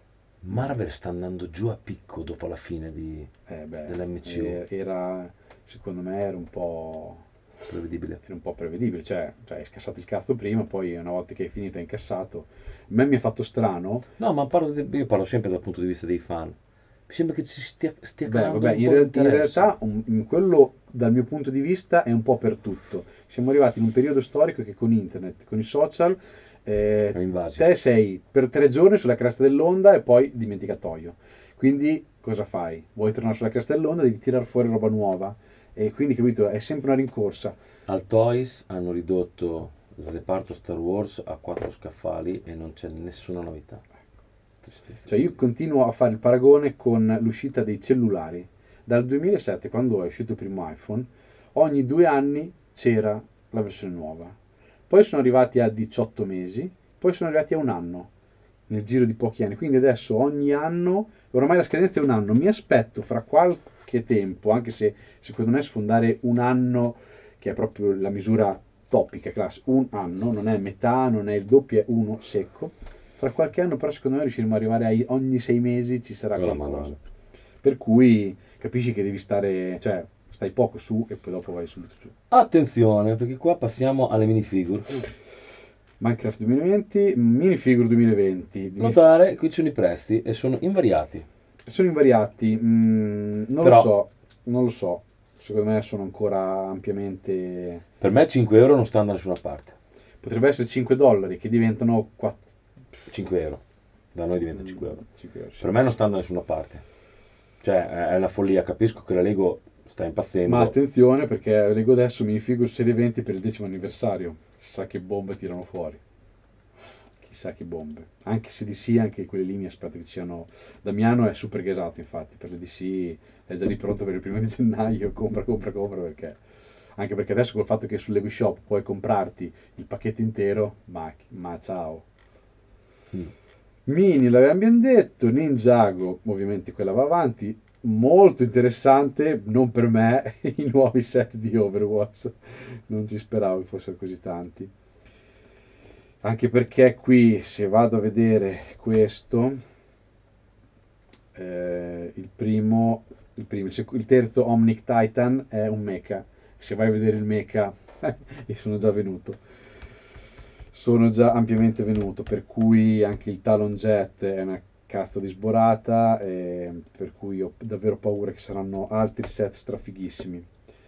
Marvel sta andando giù a picco dopo la fine di eh beh, dell'M C U. eh, era, secondo me era un po'... Prevedibile. era un po' prevedibile, cioè, cioè hai scassato il cazzo prima, poi una volta che hai finito hai incassato. A me mi ha fatto strano. No, ma parlo di- io parlo sempre dal punto di vista dei fan. Mi sembra che ci stia, stia Beh, calando vabbè, un in, po' real- in l'interesse. realtà un- in quello dal mio punto di vista è un po' per tutto. Siamo arrivati in un periodo storico che con internet, con i social, eh, È invasi. te sei per tre giorni sulla cresta dell'onda e poi dimenticatoio. Quindi cosa fai? Vuoi tornare sulla cresta dell'onda, devi tirare fuori roba nuova. E quindi, capito, è sempre una rincorsa. Al Toys hanno ridotto il reparto Star Wars a quattro scaffali e non c'è nessuna novità. Tristezza. Cioè io continuo a fare il paragone con l'uscita dei cellulari. Dal duemilasette, quando è uscito il primo iPhone, ogni due anni c'era la versione nuova. Poi sono arrivati a diciotto mesi, poi sono arrivati a un anno, nel giro di pochi anni. Quindi adesso ogni anno, ormai la scadenza è un anno, mi aspetto fra qualche tempo, anche se secondo me sfondare un anno, che è proprio la misura topica, classe, un anno, non è metà, non è il doppio, è uno secco. Fra qualche anno però secondo me riusciremo ad arrivare a ogni sei mesi ci sarà Oh, la qualcosa. Madonna. Per cui capisci che devi stare, cioè stai poco su e poi dopo vai subito giù. Attenzione, perché qua passiamo alle minifigure. Minecraft duemilaventi, minifigure duemilaventi. Notare, qui ci sono i prezzi e sono invariati. Sono invariati, mm, non Però- lo so, non lo so. Secondo me sono ancora ampiamente... Per me cinque euro non stanno da nessuna parte. Potrebbe essere cinque dollari che diventano quattro... cinque euro. Da noi diventa cinque euro. cinque euro, sì. Per me non stanno da nessuna parte. Cioè, è una follia. Capisco che la Lego sta impazzendo. Ma attenzione perché leggo adesso minifigure serie venti per il decimo anniversario. Chissà che bombe tirano fuori. Chissà che bombe. Anche se D C, anche quelle lì mi aspetto che ci siano... Damiano è super gasato infatti, per le D C è già lì pronto per il primo di gennaio, compra, compra, compra perché... Anche perché adesso col fatto che sul Lego Shop puoi comprarti il pacchetto intero, ma, ma ciao. Mm. Mini l'avevamo detto, Ninjago ovviamente quella va avanti, molto interessante, non per me, i nuovi set di Overwatch, non ci speravo che fossero così tanti. Anche perché qui, se vado a vedere questo, eh, il primo, il primo, il, sec- il terzo Omnic Titan è un mecha. Se vai a vedere il mecha, io sono già venuto. Sono già ampiamente venuto, per cui anche il Talon Jet è una cazzo di sborata, e per cui ho davvero paura che saranno altri set strafighissimi.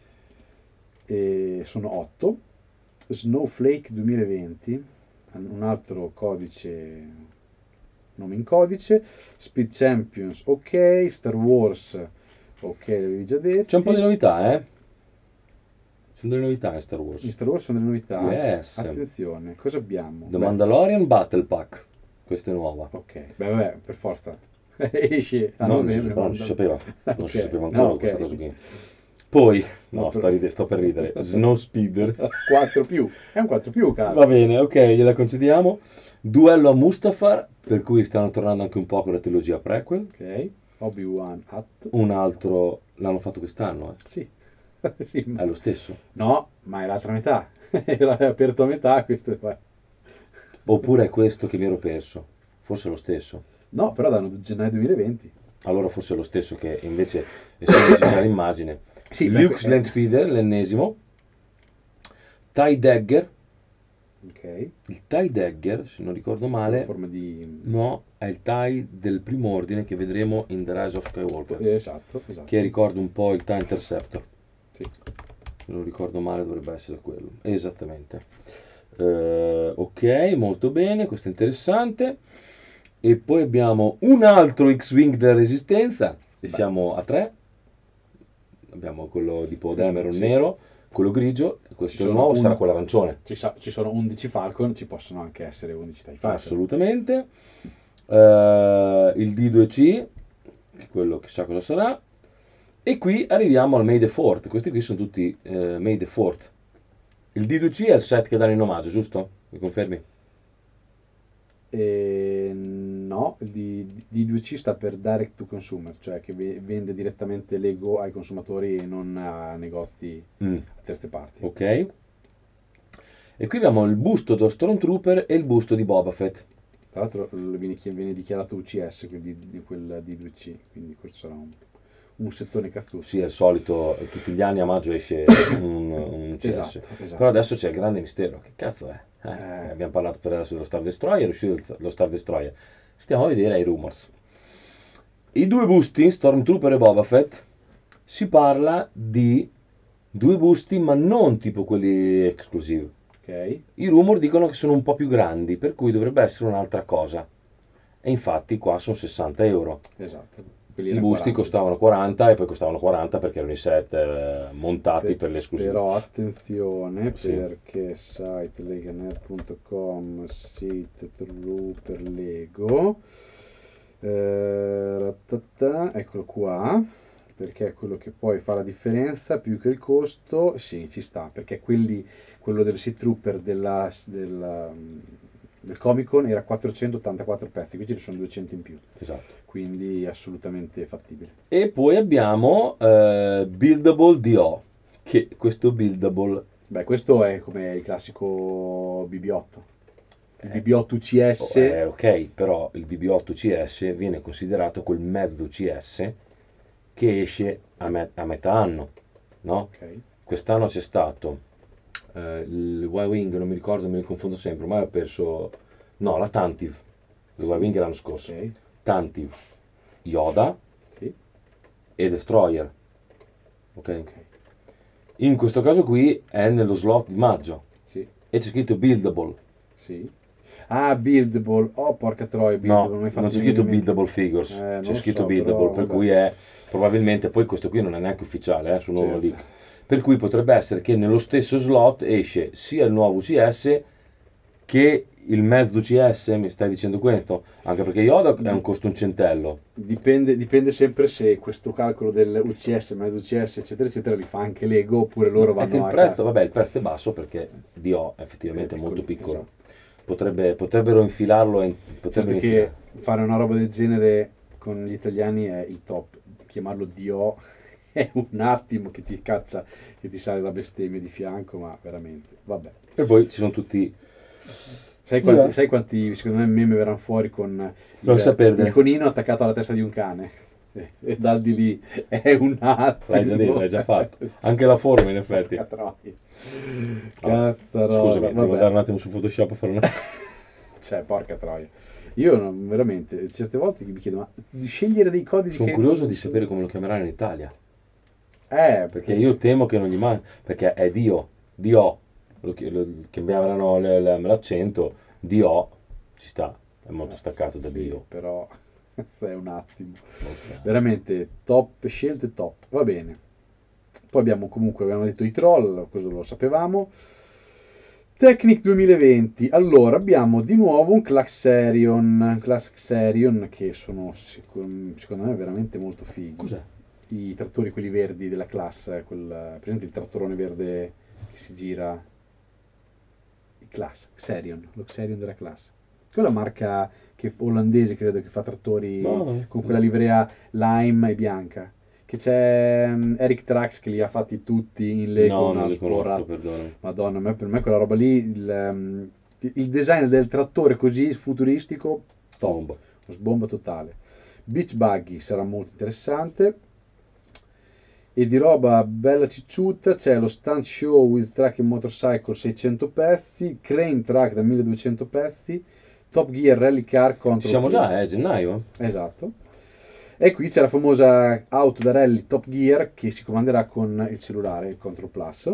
E sono otto. Snowflake duemilaventi, un altro codice, nome in codice. Speed Champions, ok. Star Wars, ok, l'avevi già detto. C'è un po' di novità, eh? Ci sono delle novità in Star Wars. In Star Wars sono delle novità. Yes. Attenzione, cosa abbiamo? The Beh, Mandalorian Battle Pack. Questa è nuova. ok, beh, vabbè, per forza. Esce a No, non si, novembre, no, non si sapeva. Non Ok, si sapeva ancora no, ok. questa cosa qui. Poi, no, No, sto, per- ride- sto per ridere. Snow Speeder. quattro più, è un quattro più, cazzo. Va bene, ok, gliela concediamo. Duello a Mustafar, per cui stanno tornando anche un po' con la trilogia prequel. Ok, Obi-Wan Hutt. Un altro l'hanno fatto quest'anno, eh. Sì. Sì, ma- È lo stesso. no, ma è l'altra metà. Era aperto a metà, questo è qua. Oppure è questo che mi ero perso. Forse è lo stesso. No, però danno gennaio duemilaventi. Allora forse è lo stesso che invece essendo già l'immagine. Sì, beh, Luke's eh. Land Speeder, l'ennesimo. TIE Dagger. Ok, Il TIE Dagger, se non ricordo in male, forma di... no, è il TIE del primo ordine che vedremo in The Rise of Skywalker. Eh, Esatto, esatto. Che ricorda un po' il TIE Interceptor. Sì. Se non ricordo male dovrebbe essere quello. Esattamente. Eh, ok, molto bene, questo è interessante. E poi abbiamo un altro X-Wing della Resistenza, e siamo a tre. Abbiamo quello di Poe Dameron Sì. nero, quello grigio, e Ci questo è il sono nuovo, un- sarà quello arancione. Ci, sa- ci sono undici Falcon, ci possono anche essere undici TIE Fighter. Assolutamente. Eh, il D due C, che quello chissà cosa sarà. E qui arriviamo al May the Fourth. Questi qui sono tutti eh, May the Fourth. Il D due C è il set che danno in omaggio, giusto? Mi confermi? E no, il D- D due C sta per Direct to Consumer, cioè che ve- vende direttamente Lego ai consumatori e non a negozi Mm, a terze parti. ok. E qui abbiamo il busto dello Stormtrooper e il busto di Boba Fett. Tra l'altro l- viene, chi- viene dichiarato U C S, quindi di quel D due C, quindi questo sarà un, un settone cazzuto. Sì, è il solito, tutti gli anni a maggio esce un, un C S. Esatto, esatto. Però adesso c'è il grande mistero. Che cazzo è? Eh, Eh. Abbiamo parlato per adesso dello Star Destroyer, è uscito il- lo Star Destroyer. Stiamo a vedere ai rumors. I due busti, Stormtrooper e Boba Fett, si parla di due busti, ma non tipo quelli esclusivi. Ok? I rumor dicono che sono un po' più grandi, per cui dovrebbe essere un'altra cosa. E infatti qua sono sessanta euro. Esatto. Quelli I erano busti quaranta. costavano quaranta e poi costavano quaranta perché erano i set eh, montati per le esclusive. Però attenzione, Sì. perché site leganet punto com, site trooper Lego, eh, ratata, eccolo qua, perché è quello che poi fa la differenza più che il costo. Sì, ci sta, perché quelli, quello del Sith Trooper della, della, del Comic Con era quattrocentottantaquattro pezzi, qui ce ne sono duecento in più, Esatto. quindi assolutamente fattibile. E poi abbiamo eh, Buildable D O, che questo Buildable Beh, questo è come il classico B B otto. Il Eh, B B otto U C S, oh, è ok, però il B B otto C S viene considerato quel mezzo C S che esce a, me- a metà anno, no? ok, Quest'anno c'è stato eh, il Y-Wing, non mi ricordo, me li confondo sempre, ma ho perso... No, la Tantive, il Y-Wing l'anno scorso. ok, Tantive, Yoda sì, e Destroyer. Ok? ok, In questo caso qui è nello slot di maggio sì, e c'è scritto Buildable. sì. Ah, Buildable, oh porca troia, Buildable, No, mi hai fatto non c'è scritto venire in mente. Buildable Figures, Eh, non c'è lo scritto so, Buildable, però, per vabbè. cui è probabilmente, poi questo qui non è neanche ufficiale, eh, sono Certo. leak. Per cui potrebbe essere che nello stesso slot esce sia il nuovo C S che il mezzo C S, mi stai dicendo questo? Anche perché Yoda è un costo un centello. Dipende, dipende sempre se questo calcolo del U C S, mezzo U C S, eccetera, eccetera, li fa anche Lego oppure loro È vanno che il a prezzo, vabbè, il prezzo è basso perché D O è effettivamente È molto piccolo, piccolo. esatto. Potrebbe- potrebbero infilarlo in, Certo potrebbero che infilare. fare una roba del genere con gli italiani è il top. Chiamarlo D O è un attimo che ti caccia, che ti sale la bestemmia di fianco, ma veramente, vabbè. E poi ci sono tutti... Sai quanti, Yeah. sai quanti, secondo me, meme verranno fuori con Lascia il, perdere. il conino attaccato alla testa di un cane? E, e dal di lì è un attimo. L'hai già detto, l'hai già fatto. Anche la forma, in effetti. Porca troia. Allora, Cazzarola, scusami, devo vabbè. andare un attimo su Photoshop a fare una... Cioè, porca troia. Io non- veramente, certe volte mi chiedo, ma di scegliere dei codici Sono che... curioso di sapere come lo chiameranno in Italia. Eh, Perché io temo che non gli manchi... Perché è Dio. Dio. Lo, chi- lo chiameranno le- le- l'accento. Dio. Ci sta. È molto staccato da sì, Dio. però sei un attimo. Ok. Veramente top, scelte top. Va bene. Poi abbiamo comunque, abbiamo detto i troll, questo lo sapevamo. Technic duemilaventi. Allora, abbiamo di nuovo un Classerion, Classic Serion, che sono secondo, secondo me veramente molto fighi. Cos'è? I trattori, quelli verdi della classe, quel, presente il trattorone verde che si gira? Il Class, Xerion, lo Xerion della classe. Quella marca che, olandese, credo, che fa trattori No, no. con quella livrea lime e bianca. Che c'è um, Eric Trax che li ha fatti tutti in Lego, No, una non li sporra. conosco, perdonami. Madonna, a me- per me quella roba lì, il, um, il design del trattore così futuristico, top, Bomba. una sbomba totale. Beach Buggy sarà molto interessante. E di roba bella cicciuta c'è lo Stunt Show with Track and Motorcycle seicento pezzi, Crane Track da milleduecento pezzi, Top Gear Rally Car Ci contro... siamo già, è gennaio. eh? Esatto. E qui c'è la famosa auto da rally Top Gear che si comanderà con il cellulare, il Control Plus.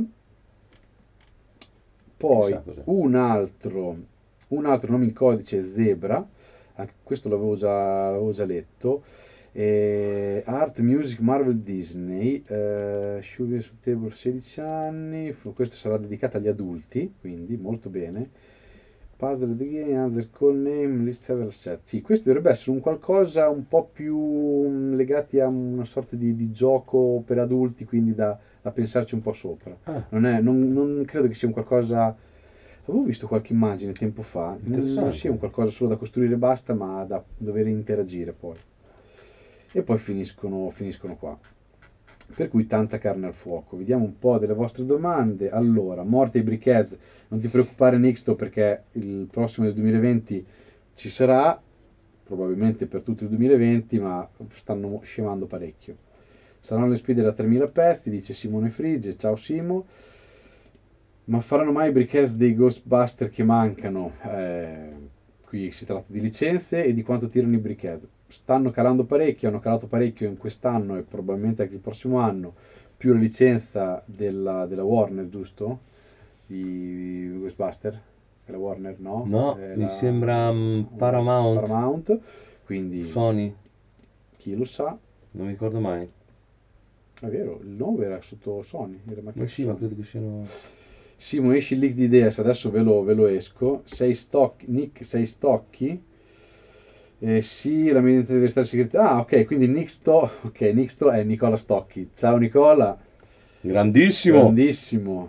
Poi Chissà cos'è. un altro, un altro nome in codice Zebra. anche questo l'avevo già, l'avevo già letto. E Art, Music, Marvel, Disney, eh, Sugar sul table sedici anni, Fu- questo sarà dedicato agli adulti, quindi molto bene. Puzzle the Game, Other Call Name, List Several Set. Sì, questo dovrebbe essere un qualcosa un po' più mm, legati a una sorta di, di gioco per adulti, quindi da, da pensarci un po' sopra. Ah, Non è, non, non credo che sia un qualcosa. Avevo visto qualche immagine tempo fa, non, non sia un interessante. qualcosa solo da costruire e basta, ma da dover interagire poi. E poi finiscono, finiscono qua. Per cui tanta carne al fuoco. Vediamo un po' delle vostre domande. Allora, morte ai briquets, non ti preoccupare Nixto perché il prossimo del duemilaventi ci sarà, probabilmente per tutto il duemilaventi, ma stanno scemando parecchio. Saranno le spie da tremila pesti, dice Simone Frigge. Ciao Simo. Ma faranno mai i briquets dei Ghostbuster che mancano? Eh, qui si tratta di licenze e di quanto tirano i briquets. Stanno calando parecchio, hanno calato parecchio in quest'anno e probabilmente anche il prossimo anno, più la licenza della, della Warner, giusto? Di Ghostbuster? È la Warner, no? No, È mi la sembra mm, ex Paramount, Paramount, quindi Sony, chi lo sa. non mi ricordo mai. È vero, il nove era sotto Sony, era Ma marchiato sì, ma Sony. credo che siano... Simo, esci il leak di Ideas, adesso ve lo, ve lo esco. Sei stocchi, Nick, sei stocchi? Eh, sì, la mia identità deve stare segreta. Ah, ok, quindi Nick Sto, ok, Nick Sto è Nicola Stocchi. Ciao Nicola, Grandissimo! grandissimo.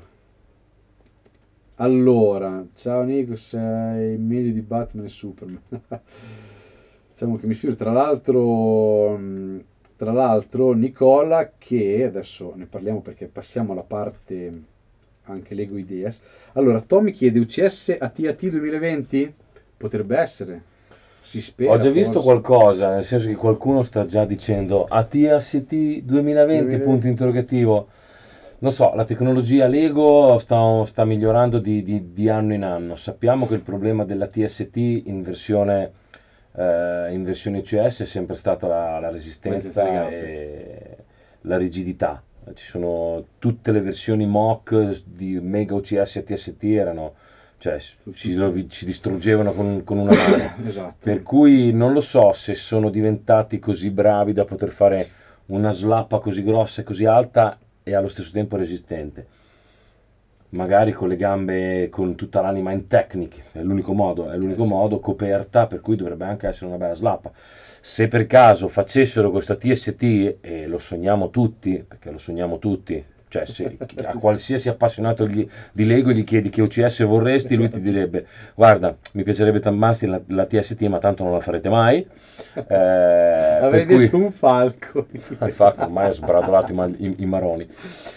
Allora, ciao Nico, sei meglio di Batman e Superman. Diciamo che mi ispira, tra l'altro, mh, tra l'altro Nicola che, adesso ne parliamo perché passiamo alla parte anche Lego Ideas. Allora, Tommy chiede U C S a T A T duemilaventi? Potrebbe essere, si Ho spera già visto forse. qualcosa, nel senso che qualcuno sta già dicendo A T S T duemilaventi, punto duemilaventi. interrogativo. Non so, la tecnologia Lego sta, sta migliorando di, di- di anno in anno. Sappiamo che il problema della T S T in versione, eh, in versione U C S è sempre stata la, la Resistenza alle resistenza gambe. e la rigidità. Ci sono tutte le versioni mock di Mega U C S e T S T erano, cioè Su ci, tutte. ci distruggevano con, con una mano. Esatto. Per cui non lo so se sono diventati così bravi da poter fare una slappa così grossa e così alta e allo stesso tempo resistente. Magari con le gambe, con tutta l'anima in Technic, è l'unico modo, è Eh l'unico sì. modo, coperta, per cui dovrebbe anche essere una bella slappa. Se per caso facessero questa T S T, e lo sogniamo tutti, perché lo sogniamo tutti, cioè se a qualsiasi appassionato gli- di Lego gli chiedi che U C S vorresti, lui ti direbbe: guarda, mi piacerebbe tammassi la, la T S T, ma tanto non la farete mai. Eh, per Avrei cui detto un falco. infatti ormai ho sbradolato i, ma- i- i maroni.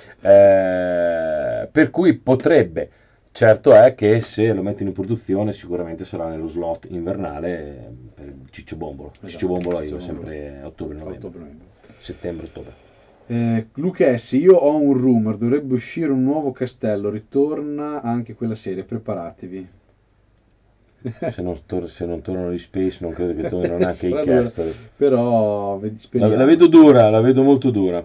Eh, per cui potrebbe, certo è che se lo mettono in produzione sicuramente sarà nello slot invernale, eh, per il Ciccio Bombolo. Ciccio Esatto, Bombolo Ciccio arriva Bombolo. sempre ottobre-novembre, Ottobre-novembre. settembre-ottobre. Eh, Luca S, io ho un rumor, dovrebbe uscire un nuovo castello, ritorna anche quella serie, preparatevi. Se non, tor- se non tornano gli Space non credo che tornino neanche i Sarà dura, Castle. però ved- La, la speriamo. vedo dura, la vedo molto dura.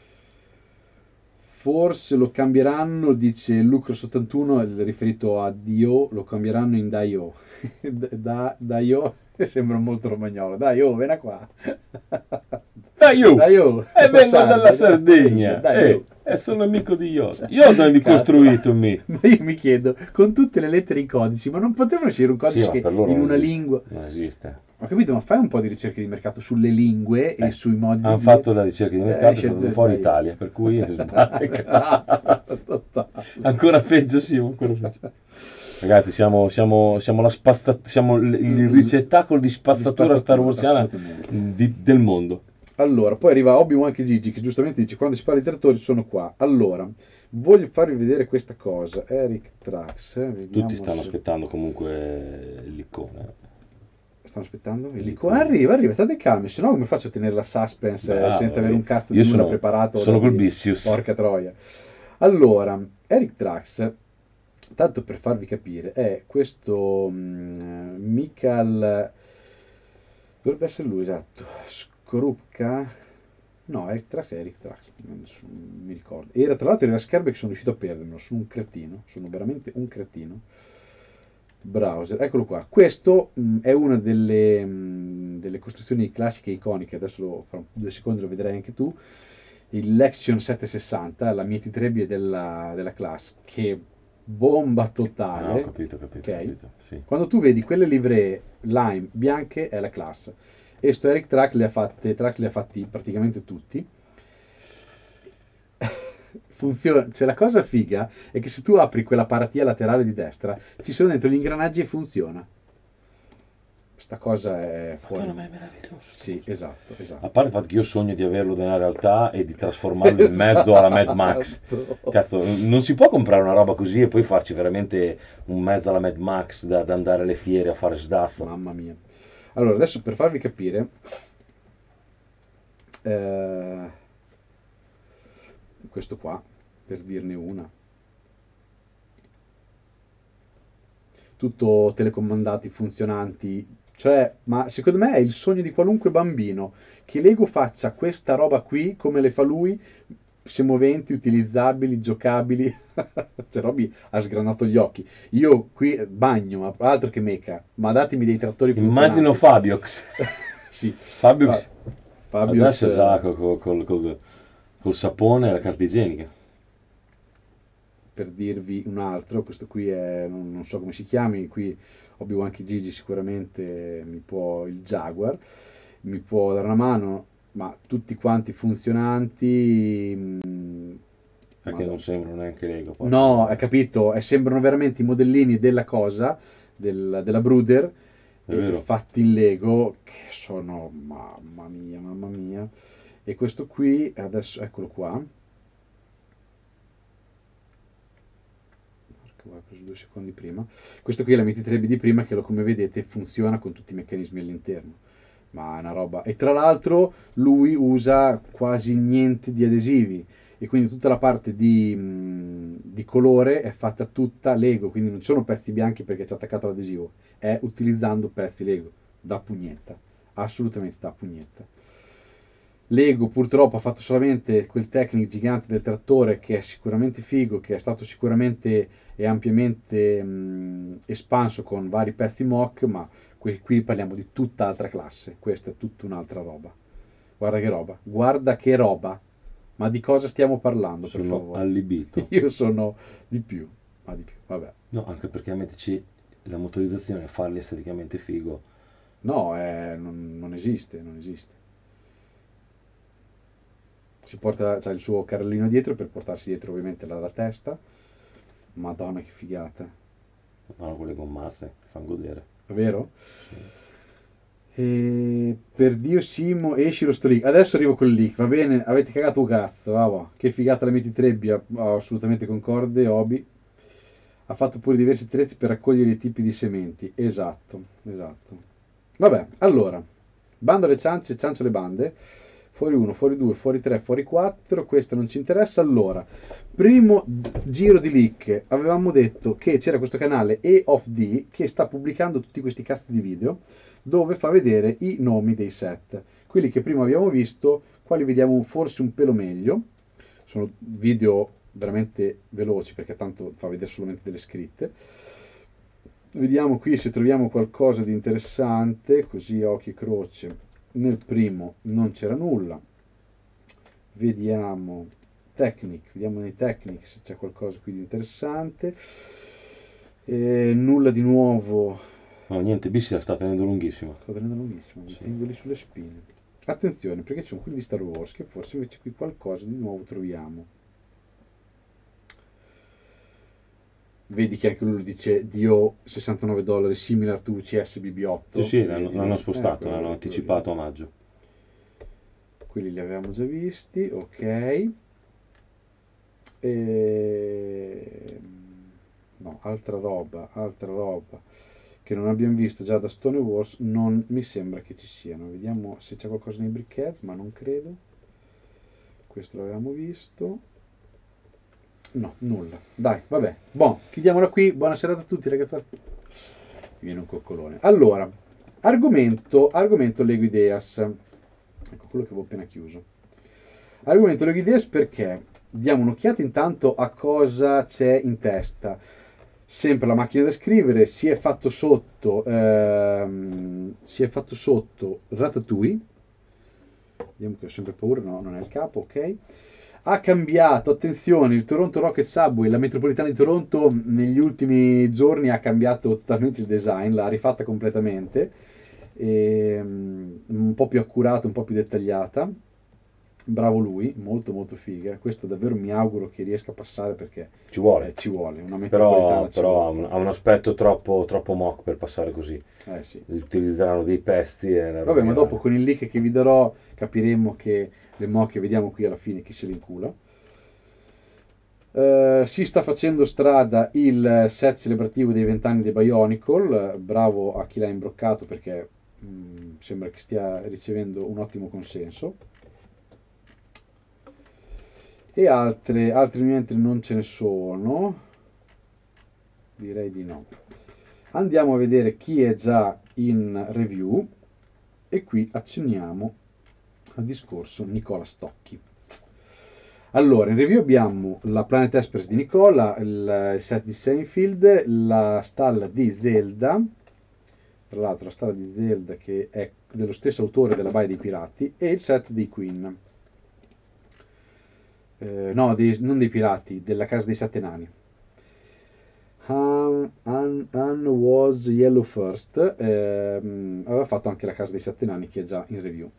Forse lo cambieranno, dice Lucros ottantuno, il riferito a Dio, lo cambieranno in Dio. Da, Dio sembra molto romagnolo. Dai, oh, vieni qua. Dai io! Dai, oh, E lo vengo dalla Sardegna, Sardegna! dai, E oh. sono amico di Yoda. Yoda mi Cazzo. costruito me. Ma io mi chiedo, con tutte le lettere e i codici, ma non potevano uscire un Sì, codice ma che per loro in non una esiste. lingua. Non esiste. Ho capito, ma fai un po' di ricerche di mercato sulle lingue e Eh, sui modi hanno di dire. fatto la ricerca di Eh, mercato, è esce stato d- fuori dai. Italia, per cui sbatte Razza cazzo. totale. Ancora peggio, sì, ancora peggio. Ragazzi, siamo, siamo, siamo, la spazza- siamo il il ricettacolo di spazzatura Di Star spazzatura, Warsiana assolutamente. di- del mondo. Allora, poi arriva Obi-Wan che Gigi che giustamente dice quando si parla di trattori sono qua. Allora, voglio farvi vedere questa cosa. Eric Trax, eh, vediamo Tutti stanno se... aspettando comunque l'icona. Stanno aspettando? Il lico- L'icona. Arriva, arriva, state calmi, se no come faccio a tenere la suspense eh, Bravo, senza avere un vedi. cazzo Io di nulla sono, preparato sono da col dire? Bissius. Porca troia. Allora, Eric Trax, tanto per farvi capire, è questo mm, Mikhail, dovrebbe essere lui, esatto, Skorupka, no, Eric Trax è Eric Trax, non so- non mi ricordo. Era tra l'altro era scherme che sono riuscito a perdermelo, sono un cretino, sono veramente un cretino. browser, eccolo qua. Questo mh, è una delle, mh, delle costruzioni classiche iconiche, adesso lo, fra due secondi lo vedrai anche tu, il Lexion settecentosessanta, la mietitrebbie della, della classe, che bomba Ah, ho totale, capito, ho capito, ho ok? capito. Sì. Quando tu vedi quelle livree lime bianche è la classe, e sto Eric Track le ha fatte, Track le ha fatti praticamente tutti. Funziona, cioè la cosa figa è che se tu apri quella paratia laterale di destra, ci sono dentro gli ingranaggi e funziona. Sta cosa è fuori. Madonna, ma è meraviglioso. Sì, esatto, A esatto. parte il fatto che io sogno di averlo nella realtà e di trasformarlo in mezzo alla Mad Max. Esatto. Cazzo, non si può comprare una roba così e poi farci veramente un mezzo alla Mad Max da, da andare alle fiere a fare sdazzo. Mamma mia. Allora, adesso per farvi capire, eh, questo qua, per dirne una, tutto telecomandati, funzionanti, cioè, ma secondo me è il sogno di qualunque bambino che Lego faccia questa roba qui come le fa lui, semoventi, utilizzabili, giocabili. Cioè, Roby ha sgranato gli occhi. Io qui bagno, ma altro che mecha, ma datemi dei trattori Immagino funzionanti. Fabiox. Sì, Fabiox Fa- Fabio, adesso cioè, già col, col- col- col sapone e la carta igienica. per dirvi un altro, questo qui è, non, non so come si chiami, qui Obi-Wan Gigi sicuramente mi può, il Jaguar, mi può dare una mano, ma tutti quanti funzionanti, mh, Perché non Madonna. sembrano neanche Lego. porca No, hai miseria. capito? E sembrano veramente i modellini della cosa, del- della Bruder, È e, e vero? fatti in Lego, che sono, mamma mia, mamma mia. E questo qui, adesso, eccolo qua. Porca, ho preso due secondi prima. Questo qui è la mietitrebbie di prima, che lo- come vedete funziona con tutti i meccanismi all'interno. Ma è una roba. E tra l'altro lui usa quasi niente di adesivi. E quindi tutta la parte di, mh, di colore è fatta tutta Lego, quindi non ci sono pezzi bianchi perché c'è attaccato l'adesivo, è utilizzando pezzi Lego, da pugnetta, assolutamente da pugnetta. Lego purtroppo ha fatto solamente quel Technic gigante del trattore, che è sicuramente figo, che è stato sicuramente e ampiamente mh, espanso con vari pezzi mock, ma qui, qui parliamo di tutt'altra classe, questa è tutta un'altra roba. Guarda che roba, guarda che roba. Ma di cosa stiamo parlando, per Sono favore? allibito. Io sono di più, ma di più, vabbè. No, anche perché metterci la motorizzazione e farli esteticamente figo. No, eh, non, non esiste, non esiste. Si porta, c'ha il suo carrellino dietro per portarsi dietro ovviamente la, la testa. Madonna che figata, Vanno con le gommazze, fanno godere. è vero? Sì. E per Dio Simo, esci lo sto leak. Adesso arrivo col leak, va bene? Avete cagato un cazzo, ah, va. Che figata la mietitrebbia, oh, assolutamente concorde, Obi. Ha fatto pure diversi attrezzi per raccogliere i tipi di sementi. Esatto, esatto. Vabbè, allora, bando alle ciance, ciancio alle bande. Fuori uno, fuori due, fuori tre, fuori quattro. Questo non ci interessa. Allora, primo giro di leak. Avevamo detto che c'era questo canale E of D che sta pubblicando tutti questi cazzo di video dove fa vedere i nomi dei set. Quelli che prima abbiamo visto, quali vediamo forse un pelo meglio. Sono video veramente veloci perché tanto fa vedere solamente delle scritte. Vediamo qui se troviamo qualcosa di interessante, così a occhio e croce. Nel primo non c'era nulla. Vediamo Technic, vediamo nei Technic se c'è qualcosa qui di interessante. E nulla di nuovo. No, niente, B si la sta tenendo lunghissima. Sto tenendo lunghissimo, mi Sì. tengo lì sulle spine. Attenzione, perché ci sono quelli di Star Wars che forse invece qui qualcosa di nuovo troviamo. Vedi che anche lui dice Dio sessantanove dollari, similar to U C S B B otto. Sì, sì, l'hanno, Vedi, l'hanno no? spostato, Eh, quello- l'hanno quello anticipato a lì. maggio. Quelli li avevamo già visti, ok. E... No, altra roba, altra roba che non abbiamo visto già da Stone Wars, non mi sembra che ci siano. Vediamo se c'è qualcosa nei briquettes, ma non credo. Questo l'avevamo visto. No, nulla. Dai, vabbè. Buon, chiudiamola qui. Buona serata a tutti, ragazzi. Mi viene un coccolone. Allora, argomento, argomento Lego Ideas. Ecco quello che avevo appena chiuso. Argomento Lego Ideas perché diamo un'occhiata intanto a cosa c'è in testa. sempre la macchina da scrivere, si è fatto sotto, ehm, si è fatto sotto Ratatouille, vediamo che ho sempre paura, no, non è il capo, ok. Ha cambiato, attenzione, il Toronto Rocket Subway, la metropolitana di Toronto negli ultimi giorni ha cambiato totalmente il design, l'ha rifatta completamente, e, um, un po' più accurata, un po' più dettagliata. Bravo lui, molto molto figa. Questo davvero mi auguro che riesca a passare perché Ci vuole. eh, ci vuole, una Però, metropolitana ci però ha, vuole. un, ha un aspetto troppo, troppo mock per passare così. Eh sì. Utilizzeranno dei pezzi e la Vabbè, ma dopo rovineranno. con il leak che vi darò capiremo che le mo che vediamo qui alla fine chi se le incula. Eh, si sta facendo strada il set celebrativo dei vent'anni dei Bionicle, bravo a chi l'ha imbroccato perché mh, sembra che stia ricevendo un ottimo consenso. E altre, altri niente non ce ne sono, direi di no. Andiamo a vedere chi è già in review e qui accenniamo al discorso Nicola Stocchi. Allora, in review abbiamo la Planet Express di Nicola, il set di Seinfeld, la stalla di Zelda, tra l'altro la stalla di Zelda che è dello stesso autore della Baia dei Pirati, e il set di Queen. Eh, no, dei- non dei pirati, della Casa dei Sette Nani. Han, Han- Han was Yellow First, ehm, aveva fatto anche la Casa dei Sette Nani che è già in review.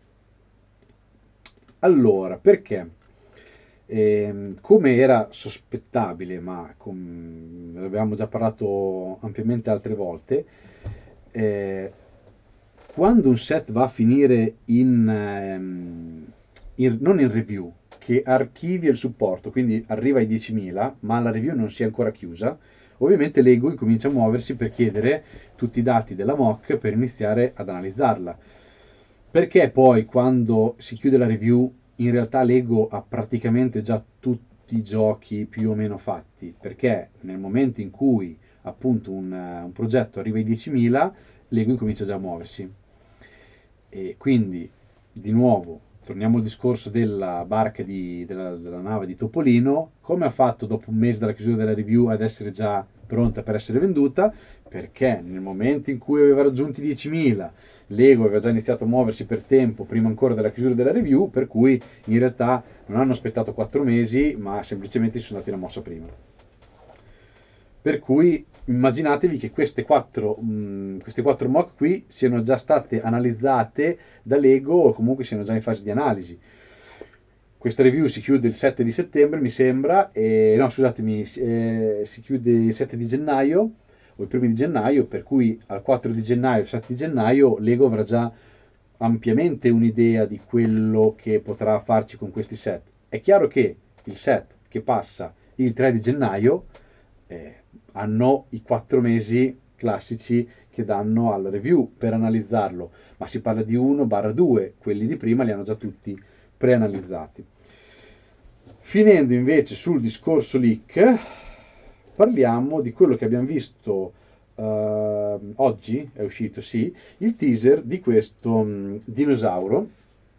Allora, perché? Ehm, come era sospettabile, ma com- ne avevamo già parlato ampiamente altre volte, eh, quando un set va a finire in, ehm, in- non in review, che archivia il supporto, quindi arriva ai diecimila, ma la review non si è ancora chiusa, ovviamente l'ego incomincia a muoversi per chiedere tutti i dati della mock per iniziare ad analizzarla. Perché poi quando si chiude la review in realtà l'ego ha praticamente già tutti i giochi più o meno fatti? Perché nel momento in cui appunto un, un progetto arriva ai diecimila, l'ego incomincia già a muoversi. E quindi, di nuovo, torniamo al discorso della barca di, della, della nave di Topolino. Come ha fatto dopo un mese dalla chiusura della review ad essere già pronta per essere venduta? Perché nel momento in cui aveva raggiunto i diecimila, l'ego aveva già iniziato a muoversi per tempo, prima ancora della chiusura della review, per cui in realtà non hanno aspettato quattro mesi, ma semplicemente si sono dati la mossa prima. Per cui immaginatevi che queste quattro, mh, queste quattro mock qui siano già state analizzate da Lego o comunque siano già in fase di analisi. Questa review si chiude il sette di settembre, mi sembra, e, no, scusatemi, eh, si chiude il sette di gennaio o i primi di gennaio, per cui al quattro di gennaio, sette di gennaio, Lego avrà già ampiamente un'idea di quello che potrà farci con questi set. È chiaro che il set che passa il tre di gennaio eh, hanno i quattro mesi classici che danno alla review per analizzarlo, ma si parla di uno due, quelli di prima li hanno già tutti preanalizzati. Finendo invece sul discorso leak, parliamo di quello che abbiamo visto eh, oggi, è uscito sì, il teaser di questo mh, dinosauro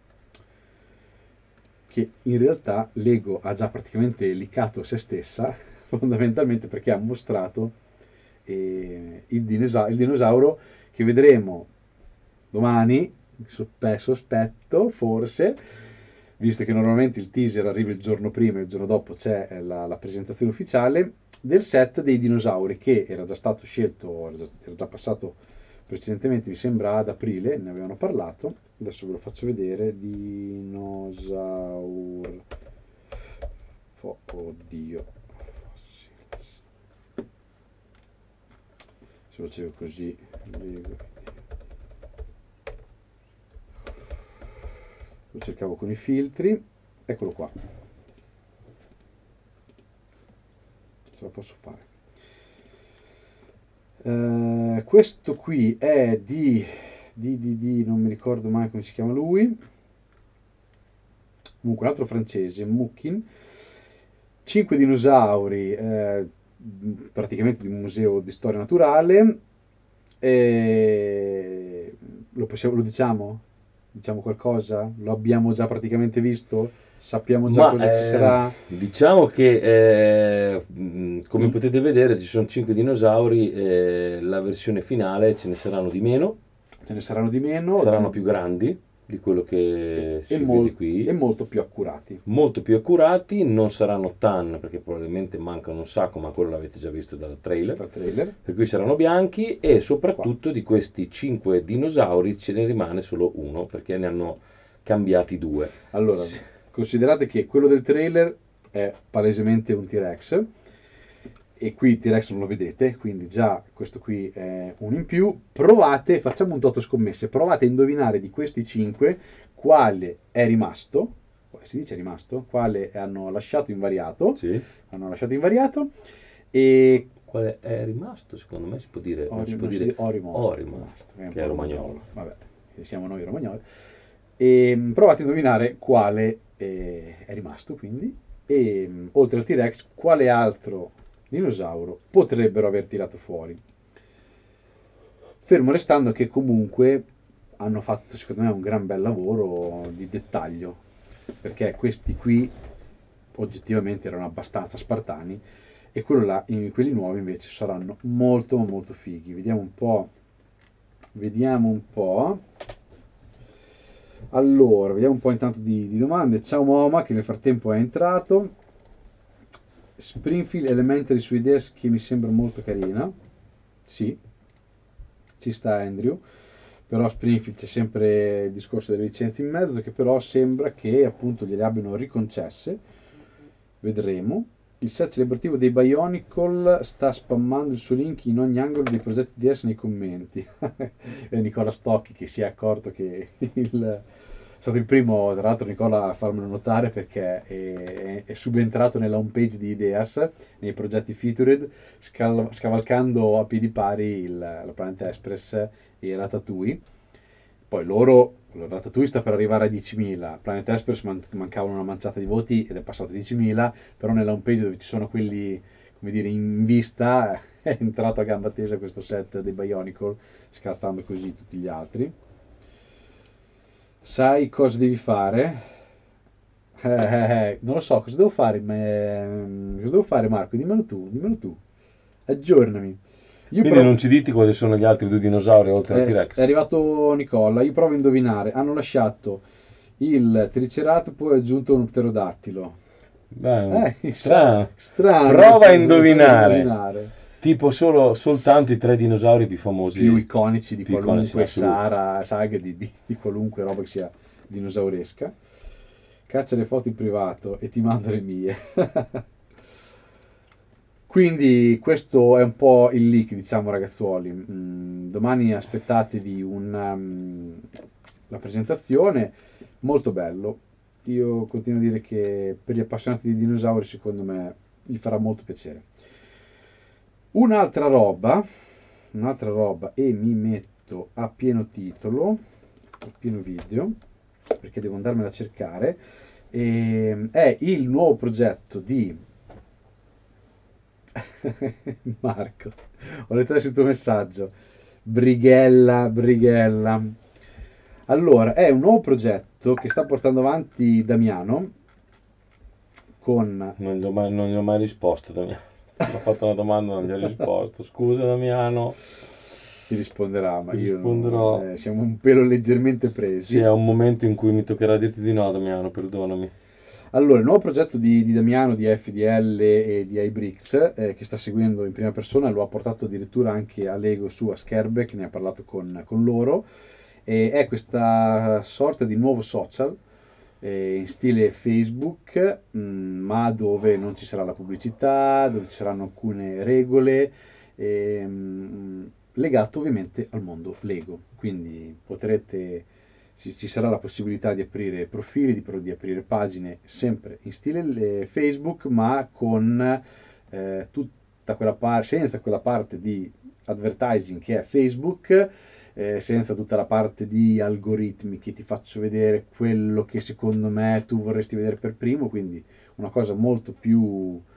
che in realtà Lego ha già praticamente leakato se stessa, fondamentalmente perché ha mostrato eh, il, dinosa- il dinosauro che vedremo domani, sospe- sospetto, forse, visto che normalmente il teaser arriva il giorno prima e il giorno dopo c'è eh, la, la presentazione ufficiale, del set dei dinosauri che era già stato scelto, era già, era già passato precedentemente, mi sembra ad aprile, ne avevano parlato. Adesso ve lo faccio vedere. Dinosaur. Fo- oddio. Se lo facevo così. Lo cercavo con i filtri. Eccolo qua. Ce la posso fare. Uh, questo qui è di, di, di, di, non mi ricordo mai come si chiama lui, comunque un altro francese, Muckin, cinque dinosauri, eh, praticamente di un museo di storia naturale, e lo, possiamo, lo diciamo? Diciamo qualcosa? Lo abbiamo già praticamente visto? Sappiamo già Ma cosa ci eh, sarà. diciamo che eh, mh, come Mm. potete vedere ci sono cinque dinosauri, eh, la versione finale ce ne saranno di meno, Ce ne saranno di meno saranno mm, più grandi di quello che e, si vede mol- e qui, molto più accurati. molto più accurati, non saranno tan perché probabilmente mancano un sacco, ma quello l'avete già visto dal trailer, Dal trailer. per cui saranno bianchi e Qua. soprattutto di questi cinque dinosauri ce ne rimane solo uno perché ne hanno cambiati due. Allora, considerate che quello del trailer è palesemente un T-Rex e qui il T-Rex non lo vedete, quindi già questo qui è un in più. Provate, facciamo un toto scommesse, provate a indovinare di questi cinque quale è rimasto, quale si dice rimasto, quale hanno lasciato invariato, Sì. hanno lasciato invariato e Quale è rimasto? Secondo me si può dire, non si Ori- può non si dire dice- ho rimosto, ho rimasto, è un che è po' romagnolo. vabbè, che siamo noi romagnoli. E mm, provate a indovinare quale eh, è rimasto, quindi, e mm, oltre al T-Rex, quale altro dinosauro potrebbero aver tirato fuori. Fermo restando che comunque hanno fatto, secondo me, un gran bel lavoro di dettaglio, perché questi qui oggettivamente erano abbastanza spartani e quello là, i- quelli nuovi invece saranno molto ma molto fighi. Vediamo un po'. Vediamo un po'. Allora, vediamo un po' intanto di, di domande. Ciao Moma, che nel frattempo è entrato. Springfield Elementary su Ideas che mi sembra molto carina. Sì, ci sta Andrew. Però Springfield c'è sempre il discorso delle licenze in mezzo, che però sembra che appunto gliele abbiano riconcesse. Vedremo. Il set celebrativo dei Bionicle sta spammando il suo link in ogni angolo dei progetti D S nei commenti. È Nicola Stocchi che si è accorto che il, è stato il primo, tra l'altro, Nicola a farmelo notare perché è, è subentrato nella homepage di Ideas nei progetti featured, scal- scavalcando a piedi pari il, la Planet Express e Ratatouille. Poi loro, allora, Ratatouille sta per arrivare a diecimila, Planet Express man- mancavano una manciata di voti ed è passato a diecimila, però nella homepage dove ci sono quelli, come dire, in vista, è entrato a gamba tesa questo set dei Bionicle, scazzando così tutti gli altri. Sai cosa devi fare? Eh, eh, eh, non lo so, cosa devo fare? Ma, ehm, cosa devo fare Marco? Dimmelo tu, dimmelo tu. Aggiornami. Io Quindi provo. non ci dite quali sono gli altri due dinosauri oltre al È, è T-Rex? arrivato Nicola, io provo a indovinare. Hanno lasciato il Triceratopo e aggiunto un pterodattilo. Beh, Eh, strano. strano. Prova a Prova indovinare. indovinare. Tipo solo, soltanto i tre dinosauri più famosi, Più iconici di più iconici in qualunque assoluto. Sara, saga di, di, di qualunque roba che sia dinosauresca. Caccia le foto in privato e ti mando le mie. Quindi questo è un po' il leak, diciamo ragazzuoli. Mm, domani aspettatevi una, mm, la presentazione, molto bello. Io continuo a dire che per gli appassionati di dinosauri secondo me gli farà molto piacere. Un'altra roba, un'altra roba e mi metto a pieno titolo, a pieno video, perché devo andarmela a cercare, e, è il nuovo progetto di Marco. Ho letto adesso il tuo messaggio. Brighella, Brighella. Allora, è un nuovo progetto che sta portando avanti Damiano con... Non gli ho mai, non gli ho mai risposto, Damiano. Mi ha fatto una domanda, non gli ho risposto. Scusa, Damiano. Ti risponderà, ma Ti io risponderò. non- eh, siamo un pelo leggermente presi. Sì, è un momento in cui mi toccherà dirti di no, Damiano, perdonami. Allora, il nuovo progetto di, di Damiano, di F D L e di iBricks, eh, che sta seguendo in prima persona, lo ha portato addirittura anche a Lego su a Scherbe, che ne ha parlato con, con loro, e è questa sorta di nuovo social eh, in stile Facebook, mh, ma dove non ci sarà la pubblicità, dove ci saranno alcune regole, ehm, legato ovviamente al mondo Lego. Quindi potrete ci, ci sarà la possibilità di aprire profili, di, di aprire pagine sempre in stile eh, Facebook, ma con eh, tutta quella parte, senza quella parte di advertising che è Facebook, eh, senza tutta la parte di algoritmi che ti faccio vedere quello che secondo me tu vorresti vedere per primo, quindi una cosa molto più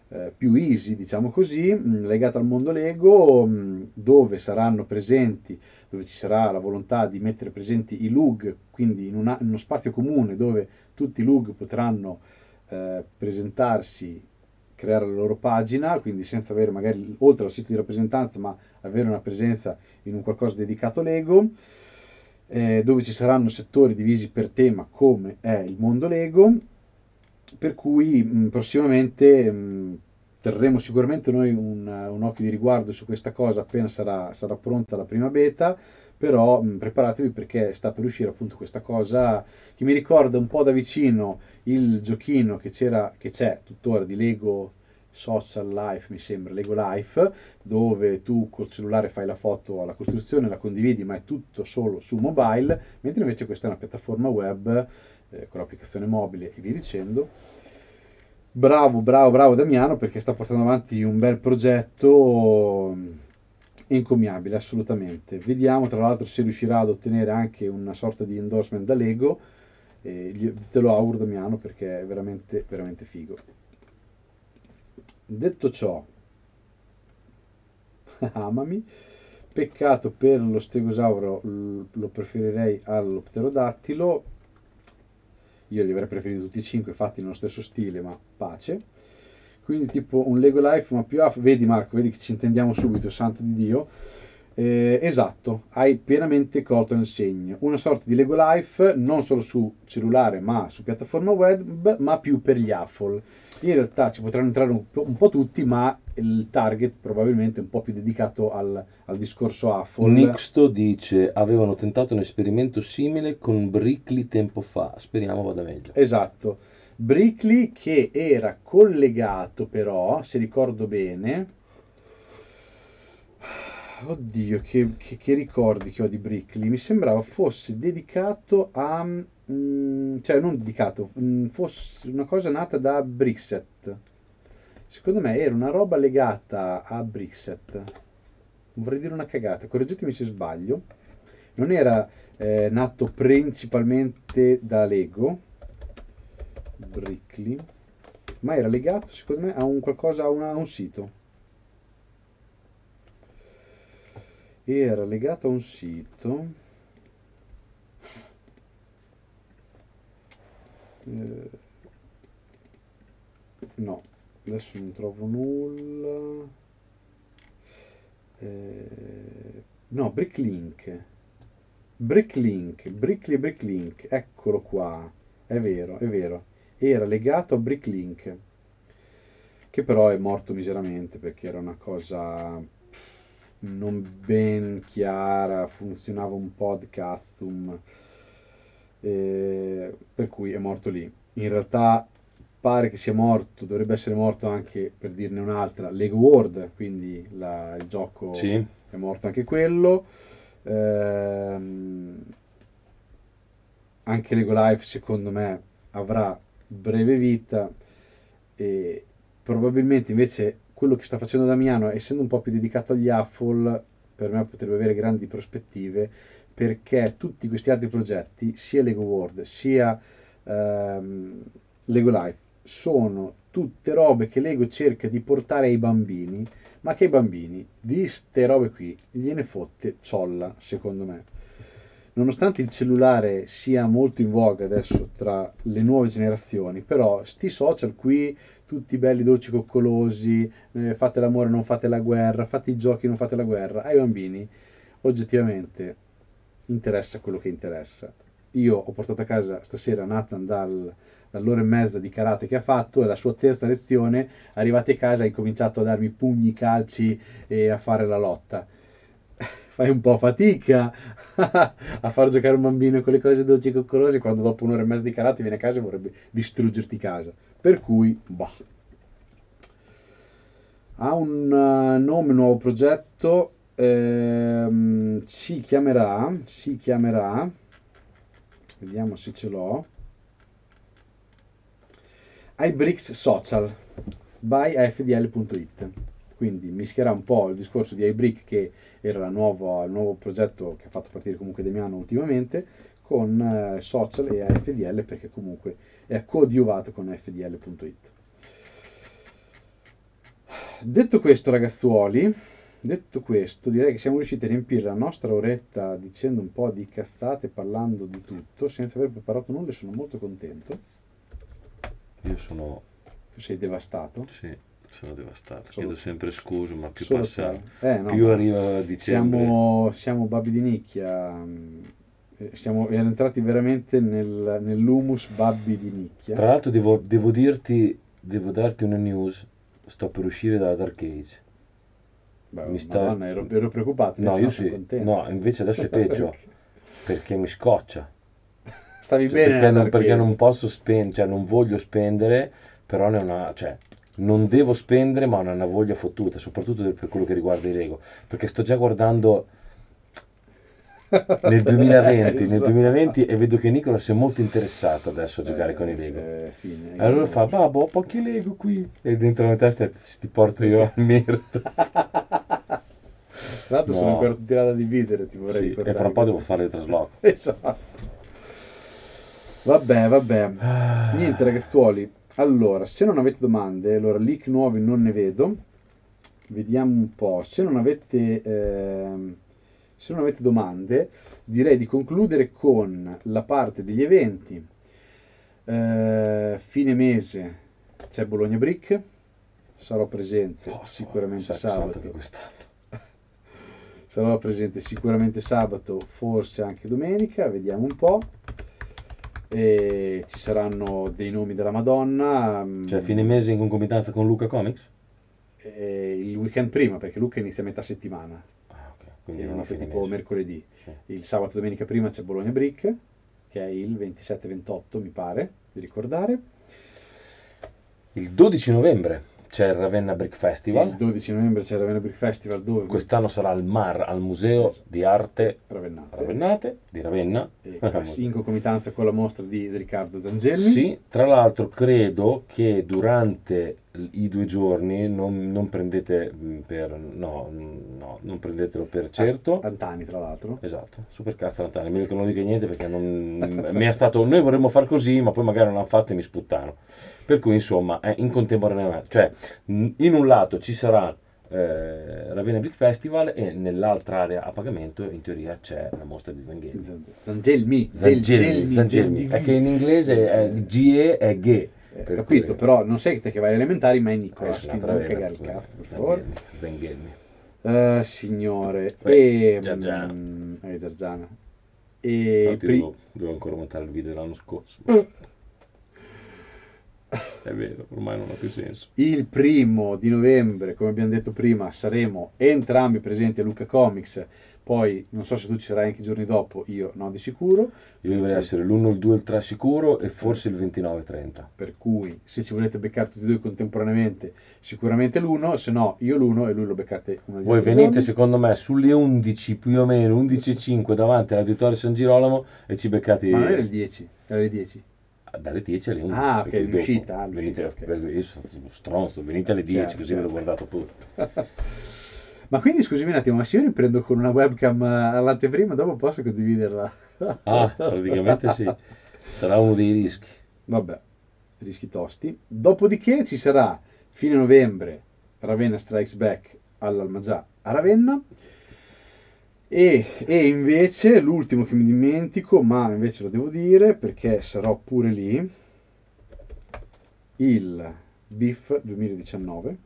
eh, più easy, diciamo così, mh, legata al mondo Lego, mh, dove saranno presenti, dove ci sarà la volontà di mettere presenti i L U G, quindi in, una- in uno spazio comune dove tutti i L U G potranno eh, presentarsi, creare la loro pagina, quindi senza avere magari oltre al sito di rappresentanza, ma avere una presenza in un qualcosa dedicato Lego, eh, dove ci saranno settori divisi per tema come è il mondo Lego, per cui mh, prossimamente mh, terremo sicuramente noi un, un occhio di riguardo su questa cosa appena sarà, sarà pronta la prima beta, però mh, preparatevi perché sta per uscire appunto questa cosa che mi ricorda un po' da vicino il giochino che c'era, che c'è tuttora di Lego Social Life, mi sembra, Lego Life, dove tu col cellulare fai la foto alla costruzione, la condividi, ma è tutto solo su mobile, mentre invece questa è una piattaforma web eh, con l'applicazione mobile e via dicendo. Bravo, bravo, bravo Damiano perché sta portando avanti un bel progetto mm, encomiabile, assolutamente. Vediamo tra l'altro se riuscirà ad ottenere anche una sorta di endorsement da Lego. E gli- te lo auguro Damiano perché è veramente, veramente figo. Detto ciò, amami. Peccato per lo stegosauro, l- lo preferirei allo pterodattilo. Io li avrei preferiti tutti e cinque, fatti nello stesso stile, ma pace. Quindi tipo un Lego Life, ma più aff- vedi Marco, vedi che ci intendiamo subito, santo di Dio. Eh, esatto, hai pienamente colto nel segno. Una sorta di Lego Life non solo su cellulare, ma su piattaforma web, ma più per gli Apple. In realtà ci potranno entrare un po', un po' tutti, ma il target probabilmente è un po' più dedicato al, al discorso Apple. Nixto dice, avevano tentato un esperimento simile con Brickley tempo fa, speriamo vada meglio. Esatto. Brickley che era collegato però, se ricordo bene, oddio, che, che- che ricordi che ho di Brickley? Mi sembrava fosse dedicato a, mm, cioè non dedicato, mm, fosse una cosa nata da Brixet. Secondo me era una roba legata a Brixet. Vorrei dire una cagata, correggetemi se sbaglio. Non era eh, nato principalmente da Lego, Brickley, ma era legato secondo me a un qualcosa, a, una- a un sito. Era legato a un sito. eh, no, adesso non trovo nulla. Eh, no, Bricklink. Bricklink, Brickley e Bricklink, eccolo qua. È vero, è vero. Era legato a Bricklink, che però è morto miseramente perché era una cosa non ben chiara, funzionava un po' ad cazzo, eh, per cui è morto lì. In realtà pare che sia morto, dovrebbe essere morto anche, per dirne un'altra, Lego World, quindi la- il gioco Sì, è morto anche quello. Ehm, anche Lego Life secondo me avrà breve vita e probabilmente invece quello che sta facendo Damiano, essendo un po' più dedicato agli Apple, per me potrebbe avere grandi prospettive perché tutti questi altri progetti, sia Lego World sia ehm, Lego Life, sono tutte robe che Lego cerca di portare ai bambini, ma che i bambini di ste robe qui gliene fotte ciolla, secondo me. Nonostante il cellulare sia molto in voga adesso tra le nuove generazioni, però sti social qui, tutti belli dolci coccolosi, eh, fate l'amore non fate la guerra, fate i giochi non fate la guerra, ai bambini oggettivamente interessa quello che interessa. Io ho portato a casa stasera Nathan dal, dall'ora e mezza di karate che ha fatto e la sua terza lezione, arrivati a casa ha incominciato a darmi pugni, calci e a fare la lotta. Fai un po' fatica a far giocare un bambino con le cose dolci e coccolose quando dopo un'ora e mezza di karate viene a casa e vorrebbe distruggerti casa. Per cui, bah. Ha un eh, nome, un nuovo progetto, ehm, si chiamerà, si chiamerà, vediamo se ce l'ho, iBricks Social by a f d l punto it. Quindi mischierà un po' il discorso di iBrick che era la nuova- il nuovo progetto che ha fatto partire comunque Demiano ultimamente con eh, Social e a f d l perché comunque è coadiuvato con a f d l punto it. Detto questo, ragazzuoli, detto questo, direi che siamo riusciti a riempire la nostra oretta dicendo un po' di cazzate, parlando di tutto, senza aver preparato nulla, e sono molto contento. Io sono, Tu sei devastato. sì, sono devastato. Solo Chiedo tu. sempre scusa, ma più Solo passa, te. Eh, no, più ma arriva dicembre. Siamo, siamo babbi di nicchia. mm, eh, Siamo entrati veramente nel- nell'humus babbi di nicchia. Tra l'altro devo, devo dirti, devo darti una news. Sto per uscire dalla Dark Age. Beh, Mi sta... Madonna, ero, ero preoccupato. No, invece io sono sì. contento. No, invece adesso è peggio. Perché mi scoccia. Stavi Cioè, bene perché, nella non, perché Dark non Age. posso spendere, cioè non voglio spendere, però ne ho una, cioè, non devo spendere, ma ho una voglia fottuta, soprattutto del- per quello che riguarda i Lego. Perché sto già guardando nel duemilaventi, nel Esatto. duemilaventi e vedo che Nicolas è molto interessato adesso a giocare Eh, con i Lego. eh, fine, E allora io- fa, babbo, ho pochi Lego qui. E dentro la testa ti porto io al merda. Tra l'altro sono No. ancora tutti là da dividere, ti vorrei Sì, ricordare. e fra un po' devo questo. fare il trasloco. Esatto. Vabbè, vabbè. Niente, ragazzuoli. Allora, se non avete domande, allora leak nuovi non ne vedo. Vediamo un po'. Se non avete, ehm, se non avete domande, direi di concludere con la parte degli eventi. Eh, fine mese c'è Bologna Brick. Sarò presente sicuramente Sai che salto sabato. di quest'anno. Sarò presente sicuramente sabato, forse anche domenica, vediamo un po'. E ci saranno dei nomi della Madonna. Cioè, mm, fine mese in concomitanza con Luca Comics? e il weekend prima, perché Luca inizia a metà settimana, Ah, ok, quindi e non a inizia fine tipo mese. mercoledì. Sì. Il sabato e domenica prima c'è Bologna Brick, che è il ventisette ventotto, mi pare di ricordare. Il dodici novembre c'è il Ravenna Brick Il Festival. dodici novembre c'è il Ravenna Brick Festival, dove Quest'anno sarà al M A R, al Museo Esatto. di Arte Ravennate. Ravennate di Ravenna. E in concomitanza con la mostra di Riccardo Zangelmi. Sì, tra l'altro credo che durante i due giorni non, non prendete mh, per no, mh, no, non prendetelo per certo. Antani, tra l'altro. Esatto, super cazzo Natale, meglio che non dica niente perché non, mi è stato, noi vorremmo far così, ma poi magari non l'hanno fatto e mi sputtano. Per cui insomma, è in contemporaneamente, cioè mh, in un lato ci sarà eh, Ravenna Brick Festival e nell'altra area a pagamento in teoria c'è la mostra di Zangelmi. Zangelmi. Zangelmi, Zangelmi, è che in inglese è G E è G. Eh, per capito, cui- però non sei te che vai alle elementari, ma è Eh, Nicolas, sì, quindi un'altra non vera, cagare il scusa. cazzo, per favore. Zangelmi, Zangelmi. Eh, signore, Beh, e... Giargiana. mm, eh, Giargiana. Tra E... l'altro pri- devo, devo ancora montare il video dell'anno scorso. È vero, ormai non ha più senso. Il primo di novembre, come abbiamo detto prima, saremo entrambi presenti a Luca Comics. Poi non so se tu ci sarai anche i giorni dopo, io no di sicuro. Io dovrei essere l'uno, il due, il tre sicuro e forse il ventinove trenta. Per cui se ci volete beccare tutti e due contemporaneamente, sicuramente l'uno, se no io l'uno e lui lo beccate uno di Voi altri venite giorni. secondo me sulle undici più o meno, undici e cinque davanti all'auditorio San Girolamo e ci beccate Ma non era il dieci, era le dieci. dalle dieci alle undici. Ah, per ok, cui dopo l'uscita, ah, l'uscita, venite, ok. io sono stato stronzo, venite alle dieci Certo, così certo. ve l'ho guardato pure. Ma quindi scusami un attimo, ma se io riprendo con una webcam eh, all'anteprima, dopo posso condividerla? Ah, praticamente sì, sarà uno dei rischi. Vabbè, rischi tosti. Dopodiché ci sarà fine novembre Ravenna Strikes Back all'Almagià a Ravenna. E, e invece l'ultimo che mi dimentico, ma invece lo devo dire perché sarò pure lì, il B I F duemiladiciannove,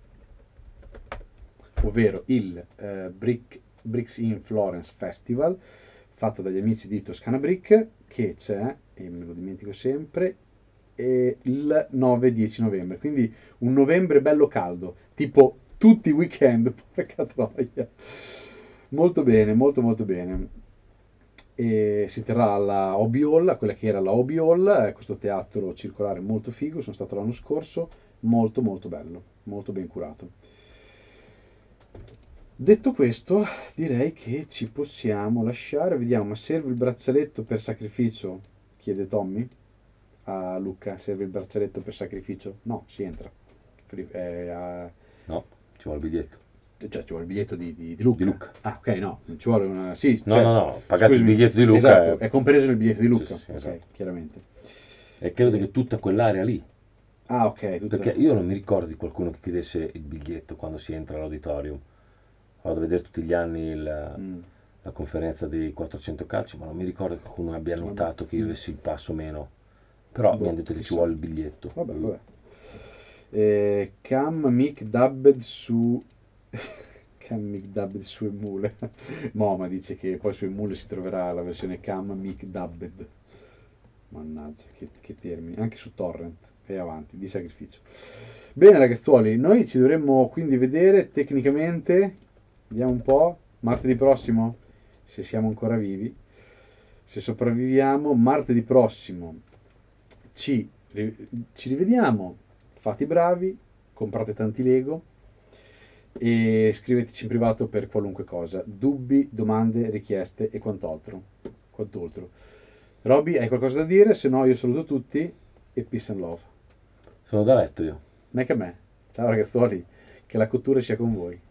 ovvero il eh, Brick, Bricks in Florence Festival, fatto dagli amici di Toscana Brick, che c'è, e me lo dimentico sempre, e il nove dieci novembre, quindi un novembre bello caldo, tipo tutti i weekend, porca troia. Molto bene, molto molto bene. E si terrà alla Hobby Hall, quella che era la Hobby Hall, eh, questo teatro circolare molto figo, sono stato l'anno scorso, molto molto bello, molto ben curato. Detto questo, direi che ci possiamo lasciare, vediamo, ma serve il braccialetto per sacrificio? Chiede Tommy a Luca, serve il braccialetto per sacrificio? No, si entra. Free- eh, a- No, ci vuole il biglietto. Cioè, ci vuole il biglietto di, di- di Luca. Di Luca. Ah, ok, no, non ci vuole una... Sì, No, cioè, no, no, pagate il scusami, biglietto di Luca. Esatto, e- è compreso nel biglietto di Luca. Sì, sì, Ok, esatto. chiaramente. E credo che tutta quell'area lì Ah, ok, tutte... Perché io non mi ricordo di qualcuno che chiedesse il biglietto quando si entra all'auditorium. Vado a vedere tutti gli anni il- Mm, la conferenza dei quattrocento calci, ma non mi ricordo che qualcuno abbia vabbè. notato che io Mm, avessi il passo o meno. Però mi boh, hanno detto che ci chissà. vuole il biglietto. Vabbè, Mm. vabbè. Eh, Cam Mick Dubbed su... Cam Mick Dubbed su Emule. Moma dice che poi su Emule si troverà la versione Cam Mick Dubbed. Mannaggia, che, che termini. Anche su Torrent. E avanti, di sacrificio. Bene ragazzuoli, noi ci dovremmo quindi vedere tecnicamente, vediamo un po', martedì prossimo, se siamo ancora vivi, se sopravviviamo, martedì prossimo ci, ci rivediamo, fate i bravi, comprate tanti Lego e scriveteci in privato per qualunque cosa, dubbi, domande, richieste e quant'altro. quant'altro. Robby, hai qualcosa da dire? Se no io saluto tutti e peace and love. Sono da letto io. Non è che a me. Ciao ragazzuoli, che la cottura sia con voi.